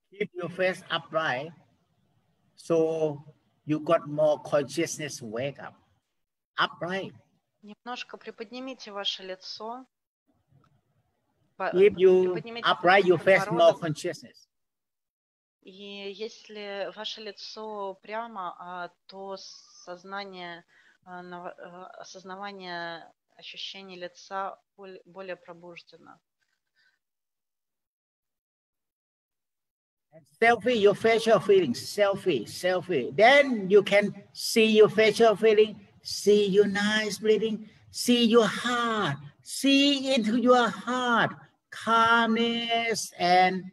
Keep your face upright, so you got more consciousness. Wake up, upright. Немножко приподнимите ваше лицо. По- If you Приподнимите upright your face, more подбородок. consciousness. И если ваше лицо прямо, а, то сознание, а, нав- а, осознавание ощущений лица боль- более пробуждено. Selfie your facial feelings. Selfie, selfie. Then you can see your facial feeling, see your nice breathing, see your heart, see into your heart, calmness and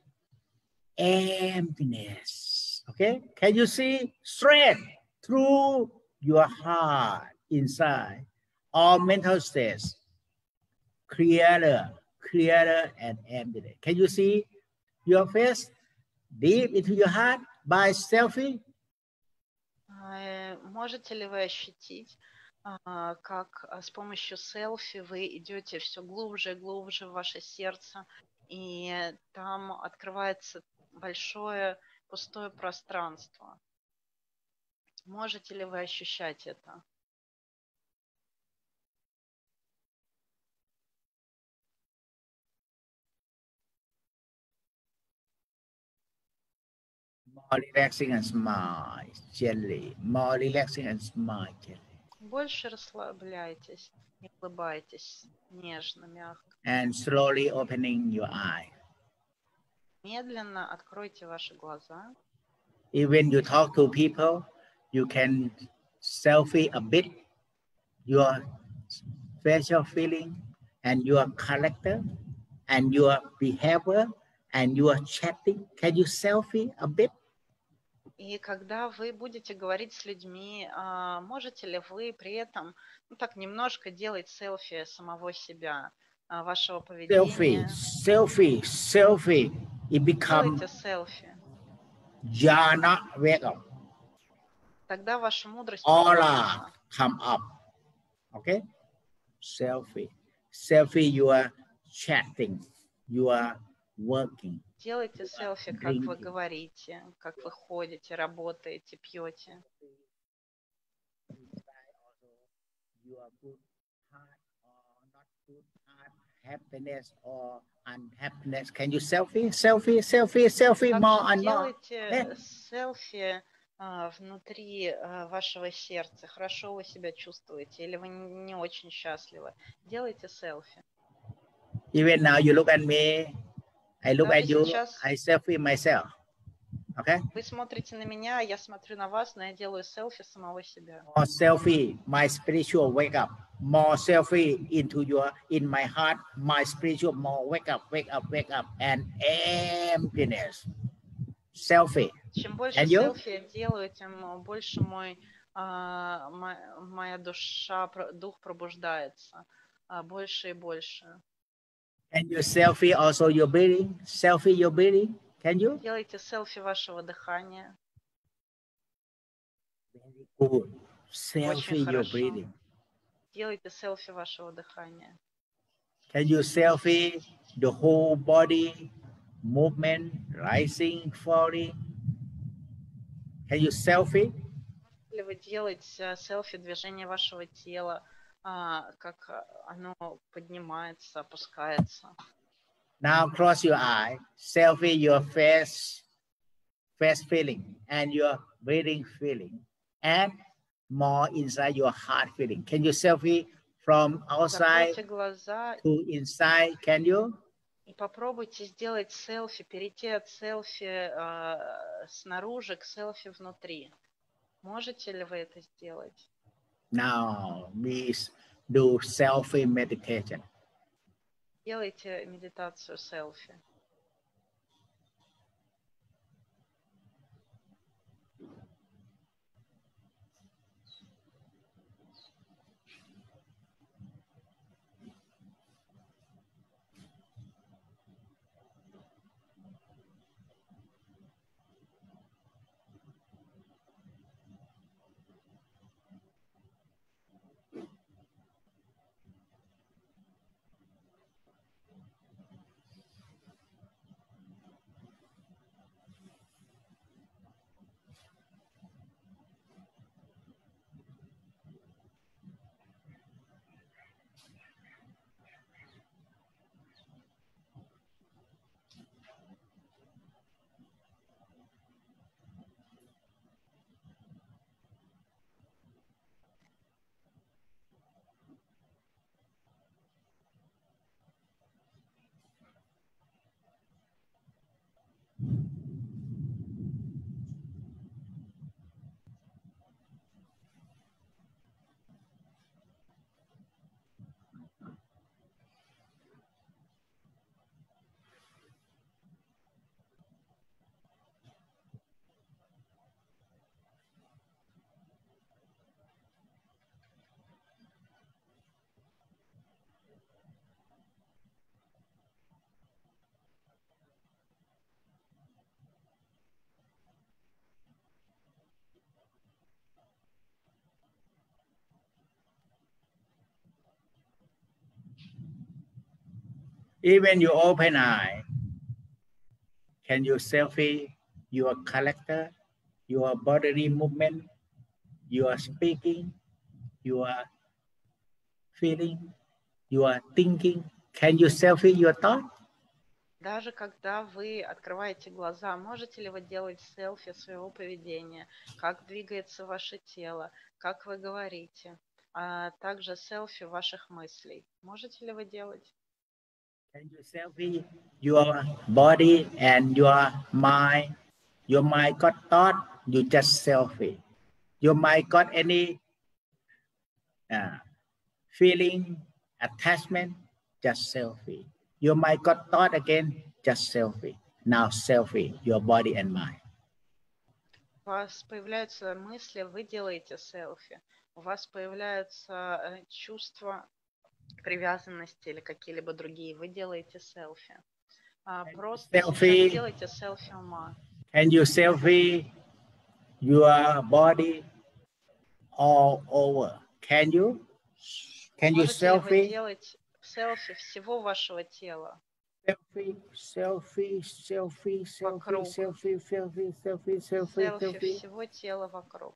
emptiness. Okay? Can you see straight through your heart inside? All mental states, clearer, clearer and emptiness. Can you see your face deep into your heart by selfie? Э, Можете ли вы ощутить, а, как а, с помощью селфи вы идете все глубже и глубже в ваше сердце, и там открывается большое пустое пространство? Можете ли вы ощущать это? More relaxing and smile gently. More relaxing and smile gently. Больше расслабляйтесь и улыбайтесь нежно, мягко. And slowly opening your eye. Медленно откройте ваши глаза. Even you talk to people, you can selfie a bit your facial feeling and your character and your behavior and your chatting. Can you selfie a bit? И когда вы будете говорить с людьми, а, можете ли вы при этом, ну так, немножко делать селфи самого себя, а, вашего Selfie, поведения? selfie, selfie. It become Делайте селфи. jhana wake up. Тогда ваша мудрость Aura пробудится. come up. Okay? Selfie. Selfie, you are chatting, you are working. Делайте селфи, как вы говорите, как вы ходите, работаете, пьете. Your good heart or not good heart, happiness or unhappiness. Can you selfie, selfie, selfie, selfie more Также and more? делайте селфи а, внутри а, вашего сердца. Хорошо вы себя чувствуете или вы не очень счастливы. Делайте селфи. Even now you look at me, I look Даже at you, сейчас I selfie myself. Okay? вы смотрите на меня, я смотрю на вас, но я делаю селфи самого себя. More selfie, my spiritual wake up. More selfie into your, in my heart, my spiritual more wake up, wake up, wake up, and emptiness. Selfie. Чем больше Can you? селфи я делаю, тем больше мой, а, моя, моя душа, про- дух пробуждается. А, больше и больше. Can you selfie also your breathing? Selfie your breathing? Can you? Делайте селфи вашего дыхания. Very good. Selfie Очень your хорошо. breathing. Делайте селфи вашего дыхания. Can you selfie the whole body movement, rising, falling? Can you selfie? Или вы делаете селфи движения вашего тела, а, как оно поднимается, опускается. Now cross your eye, selfie your face, face feeling and your breathing feeling and more inside your heart feeling. Can you selfie from outside Закройте глаза to inside? Can you? и попробуйте сделать селфи, перейти от селфи а, снаружи к селфи внутри. Можете ли вы это сделать? Now we do selfie meditation. Делайте медитацию селфи. Even you open eye, can you selfie your character, your bodily movement, your speaking, your feeling, your thinking? Can you selfie your thought? Даже когда вы открываете глаза, можете ли вы делать селфи своего поведения, как двигается ваше тело, как вы говорите, а также селфи ваших мыслей? Можете ли вы делать? Can you selfie your body and your mind? Your mind got thought, you just selfie. Your mind got any uh, feeling, attachment, just selfie. Your mind got thought again, just selfie. Now selfie your body and mind. У вас появляются мысли, вы делаете селфи. У вас появляются чувства привязанности или какие-либо другие, вы делаете селфи. А, просто selfie, делайте селфи ума. Can you selfie your body all over? Can you? Can you Можете ли вы selfie? делать селфи всего вашего тела? Selfie, selfie, selfie, selfie, Вокруг. selfie, selfie, selfie, selfie, Селфи selfie. всего тела вокруг.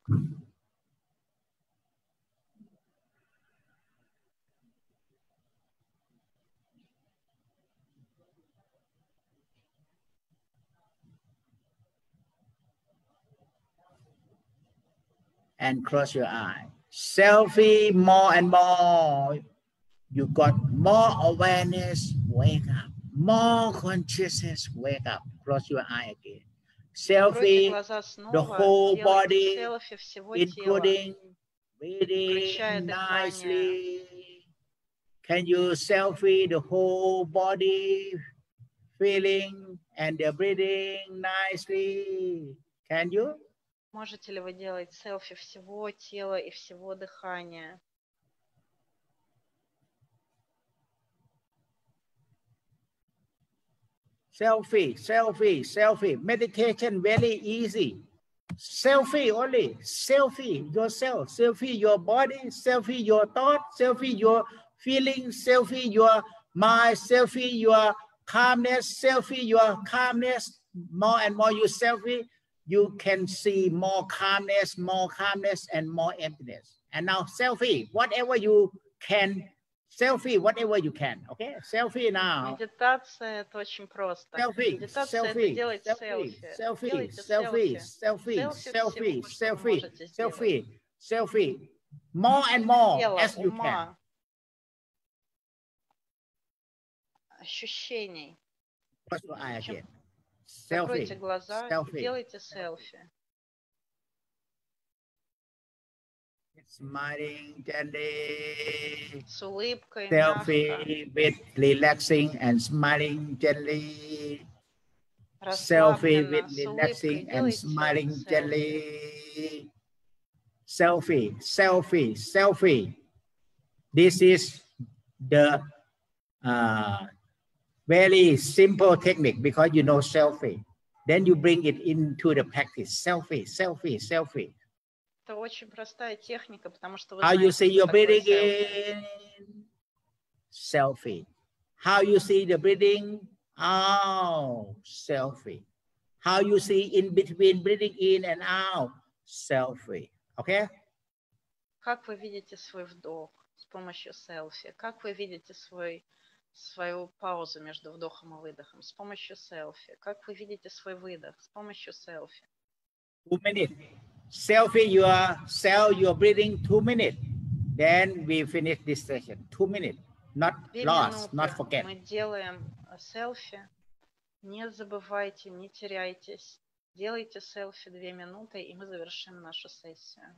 And close your eye. Selfie more and more. You got more awareness, wake up. More consciousness, wake up. Close your eye again. Selfie снова, the whole body, всего including тела, breathing nicely. Can you selfie the whole body, feeling and the breathing nicely? Can you? Можете ли вы делать селфи всего тела и всего дыхания? Selfie, selfie, selfie. Meditation very easy. Selfie only. Selfie yourself. Selfie your body. Selfie your thought. Selfie your feelings. Selfie your mind. Selfie your calmness. Selfie your calmness. More and more you selfie, you can see more calmness, more calmness, and more emptiness. And now selfie, whatever you can. Selfie, whatever you can, okay? Selfie now. Медитация это очень просто. Selfie, Медитация selfie, это делать selfie, селфи. selfie, Делайте selfie, селфи. selfie, selfie, Селфи всего, что вы selfie, можете selfie, сделать. selfie, more and more Тело, as you ума, can. ощущений. Close your eye again. Закройте Selfie, глаза и selfie. делайте селфи. Smiling gently. С улыбкой, Selfie мягко. with relaxing and smiling gently. Selfie with Расслабленно, с улыбкой relaxing and делайте smiling селфи. gently. Selfie, selfie, selfie. This is the uh, very simple technique because you know selfie. Then you bring it into the practice. Selfie, selfie, selfie. Это очень простая техника, потому что вы How you see знаете, your что такое breathing селфи. in? Selfie. How you see the breathing out? Selfie. How you see in between breathing in and out? Selfie. Okay? Как вы видите свой вдох с помощью селфи? Как вы видите свой, свою паузу между вдохом и выдохом с помощью селфи? Как вы видите свой выдох с помощью селфи? Two minutes. Selfie yourself, your breathing, two minutes. Then we finish this session. Two minutes. Not Две lost, минуты not forget. мы делаем селфи. Не забывайте, не теряйтесь. Делайте селфи две минуты, и мы завершим нашу сессию.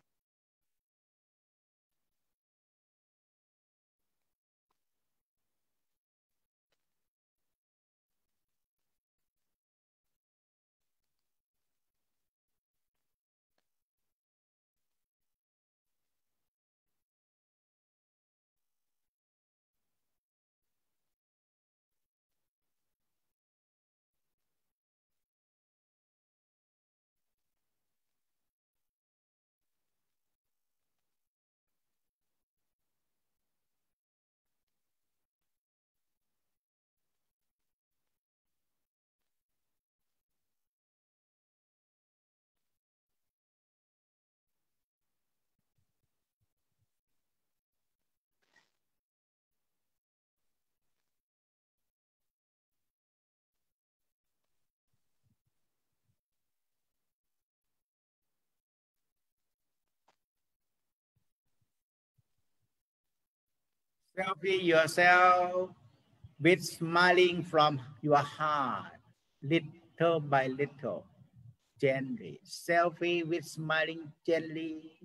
Selfie yourself with smiling from your heart, little by little, gently. Selfie with smiling gently.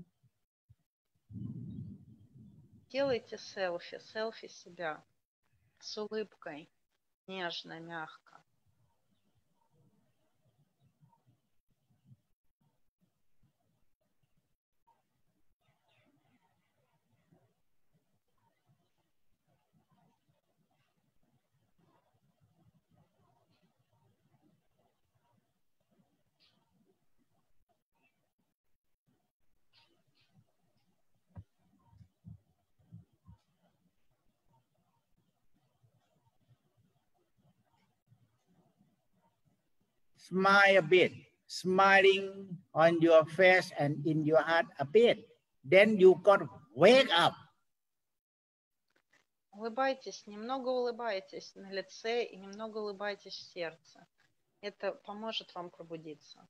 Делайте селфи, селфи себя с улыбкой, нежно, мягко. Smile a bit, smiling on your face and in your heart a bit. Then you got to wake up. Улыбайтесь, немного улыбайтесь на лице и немного улыбайтесь в сердце. Это поможет вам пробудиться.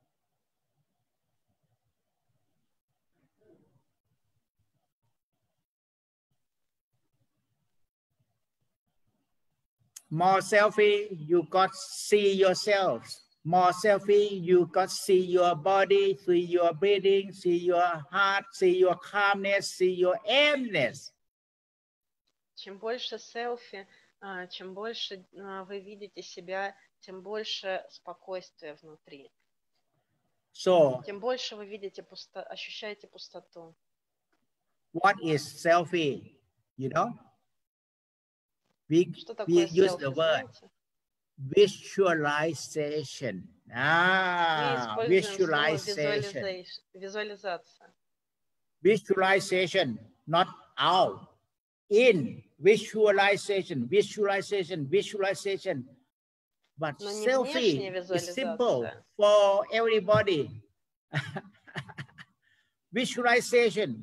More selfie, you got see yourselves. More selfie, you got see your body, see your breathing, see your heart, see your calmness, see your aimness. Чем больше селфи, чем больше вы видите себя, тем больше спокойствия внутри. So, тем больше вы видите, пусто, ощущаете пустоту. What is selfie? You know? We, Что we такое use селфи, the word знаете? visualization. Ah, Мы используем visualization. слово визуализация. Visualization, not out. In visualization, visualization, visualization. But Но не selfie внешняя is simple визуализация. for everybody. Visualization,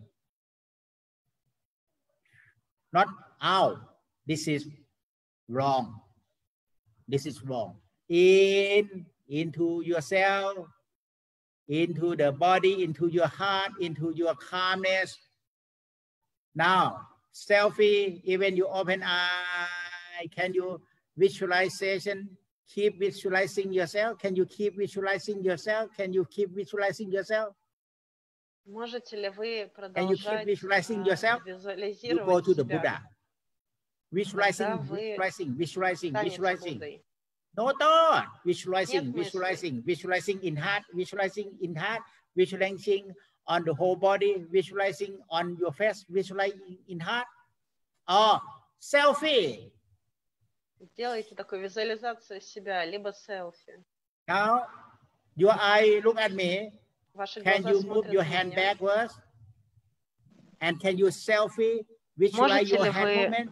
not out. This is wrong. This is wrong. In, into yourself, into the body, into your heart, into your calmness. Now, selfie, even you open eye, can you visualization? Keep visualizing yourself. Can you keep visualizing yourself? Can you keep visualizing yourself? Можете ли вы Can you keep продолжать visualizing yourself? You go визуализировать to the себя, Buddha. Visualizing, когда вы visualizing, visualizing, станете visualizing. Буддой? No thought. Visualizing, Нет мыслей. visualizing, visualizing in heart, visualizing in heart, visualizing on the whole body, visualizing on your face, visualizing in heart. Or selfie. Делайте такую визуализацию себя, либо селфи. Now, your eye look at me. Ваши Can глаза you move смотрят your на hand меня. backwards? And can you selfie? Visualize Можете your ли hand вы movement?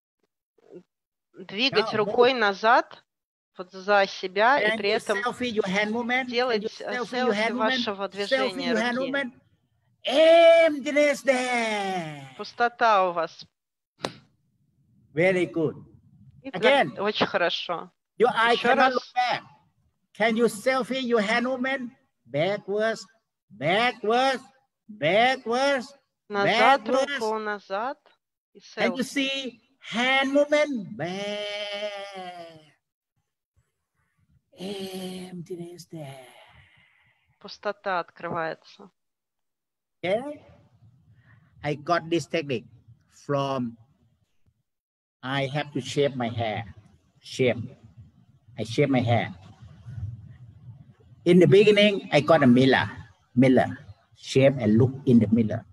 двигать Now, рукой move. назад, вот за себя, и Can при you этом selfie your hand movement? Can you делать selfie your селфи hand movement? вашего Selfie движения your hand руки? movement. Emptiness there. Пустота у вас. Very good. И Again. так, очень хорошо. Your eye Еще cannot раз. look back. Can you selfie your hand movement? Backwards, backwards, backwards, Назад backwards. руку, назад. И Can you селфи. see hand movement? Back. Emptiness there. Пустота открывается. Okay. I got this technique from I have to shape my hair. Shape. I shape my hair. In the beginning, I got a mirror. Mirror. Shape and look in the mirror.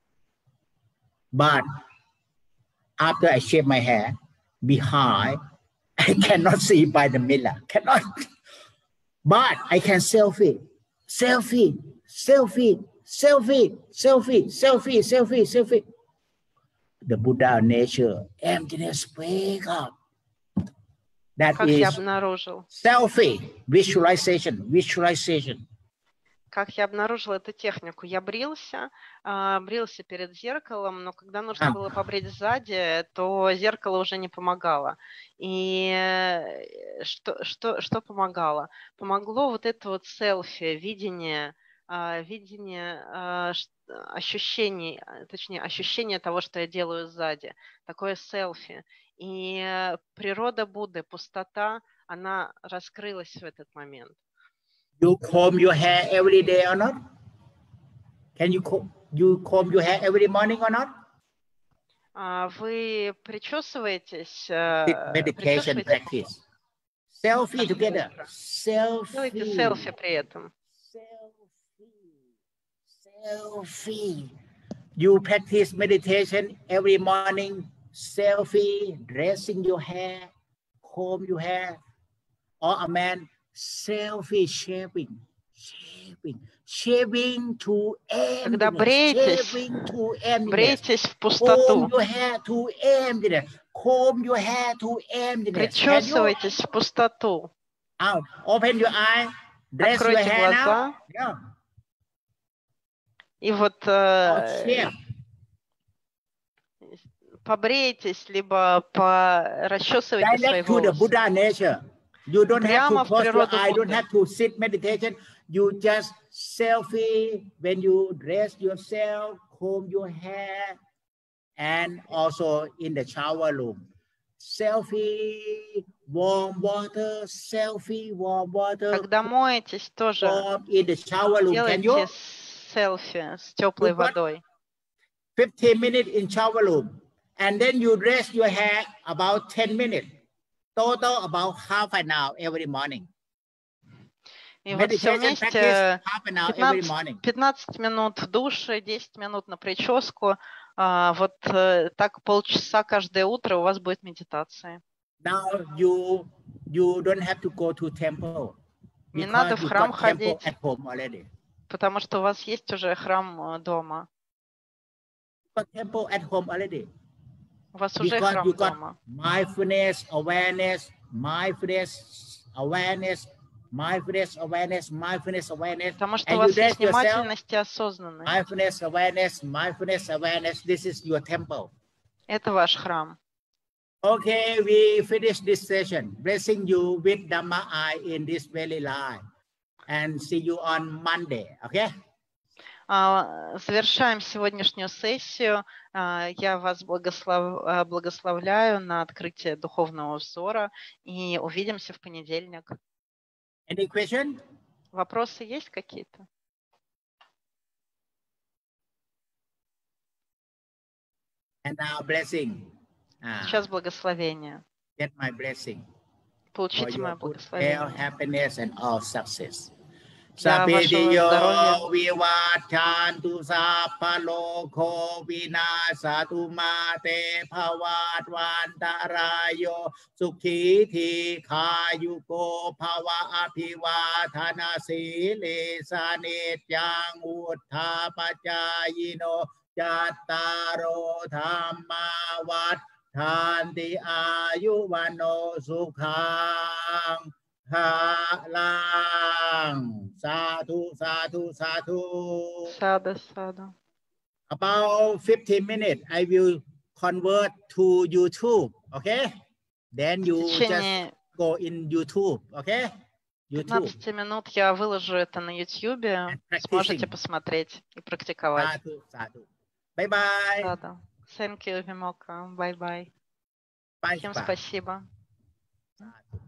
But after I shape my hair, behind, I cannot see by the mirror. Cannot. But I can selfie. Selfie. Selfie. Selfie. Selfie. Selfie. Selfie. Selfie. The Buddha nature, emptiness, wake up. That Как я is обнаружил? selfie, visualization, visualization. Как я обнаружила эту технику? Я брился, а, брился перед зеркалом, но когда нужно А. было побрить сзади, то зеркало уже не помогало. И э, что, что, что помогало? Помогло вот это вот селфи, видение а, видение а, ш- ощущений, а, точнее, ощущение того, что я делаю сзади, такое селфи. И э, природа Будды, пустота, она раскрылась в этот момент. You comb your hair every day or not? Can you co you comb your hair every morning or not? А, Вы причесываетесь, Sit э, meditation причесываете practice. Selfie каждое together. утро. Делайте Selfie. селфи при этом. Selfie. Selfie. You practice meditation every morning. Selfie, dressing your hair, comb your hair. Or a man, selfie shaving. Shaving. Shaving to Когда emptiness. бреетесь, Shaving to emptiness. бреетесь в Comb пустоту, your hair to emptiness. Comb your hair to emptiness. Can you? причесывайтесь в пустоту. Out. Open your eye. Dress your Откройте hair now. глаза Yeah. и вот Or э, shave. побрейтесь, либо порасчесывайте свои Direct to the волосы. Buddha nature. You don't have to Прямо в close your природу eye. Don't Будды. have to sit meditation. You just selfie when you dress yourself, comb your hair, and also in the shower room. Selfie, warm water, selfie, warm water, Когда моетесь, тоже warm in the shower room. Can you? делайте селфи с теплой You got водой. fifteen minutes in shower room, and then you dress your hair about ten minutes. Total about half an hour every morning. И вот все Meditation practice вместе half an hour every пятнадцать, morning. пятнадцать минут в душе, десять минут на прическу. А, Вот э, так полчаса каждое утро у вас будет медитация. Now you you don't have to go to temple Не надо because в you храм got temple ходить, at home already. потому что у вас есть уже храм э, дома. You got temple at home already. У вас уже Because you храм got дома. mindfulness, awareness, mindfulness, awareness, mindfulness, awareness, mindfulness, awareness, Потому что у and you вас есть dress yourself. внимательность и осознанность. Mindfulness, awareness, mindfulness, awareness. This is your temple. Это ваш храм. Okay, we finish this session. Blessing you with Dhamma eye in this very life. And see you on Monday. Okay? А, Завершаем сегодняшнюю сессию. А, Я вас благослов... а, благословляю на открытие духовного взора и увидимся в понедельник. Any question? Вопросы есть какие-то? And now blessing. Ah, Сейчас благословение. get my blessing for Получите your мое good health, благословение happiness, and all success. для вашего здоровья. Vivattantu sappalo vinasatu mate bhavatwantarayo sukhi thi khayuko bhava abhivatana sile sanetyang uttapachayino chattaro dhamma vat thanti ayuvano sukhang Halang. Sadhu, sadhu, sadhu. Сада, сада. About fifteen minutes, I will convert to YouTube. Okay? Then В you just течение go in YouTube. Okay? YouTube. пятнадцати минут я выложу это на YouTube. Сможете Practicing. посмотреть и практиковать. Sadhu, sadhu. Bye bye. Сада. Thank you, Vimoka. Bye-bye. Bye. Всем bye. спасибо. Sadhu.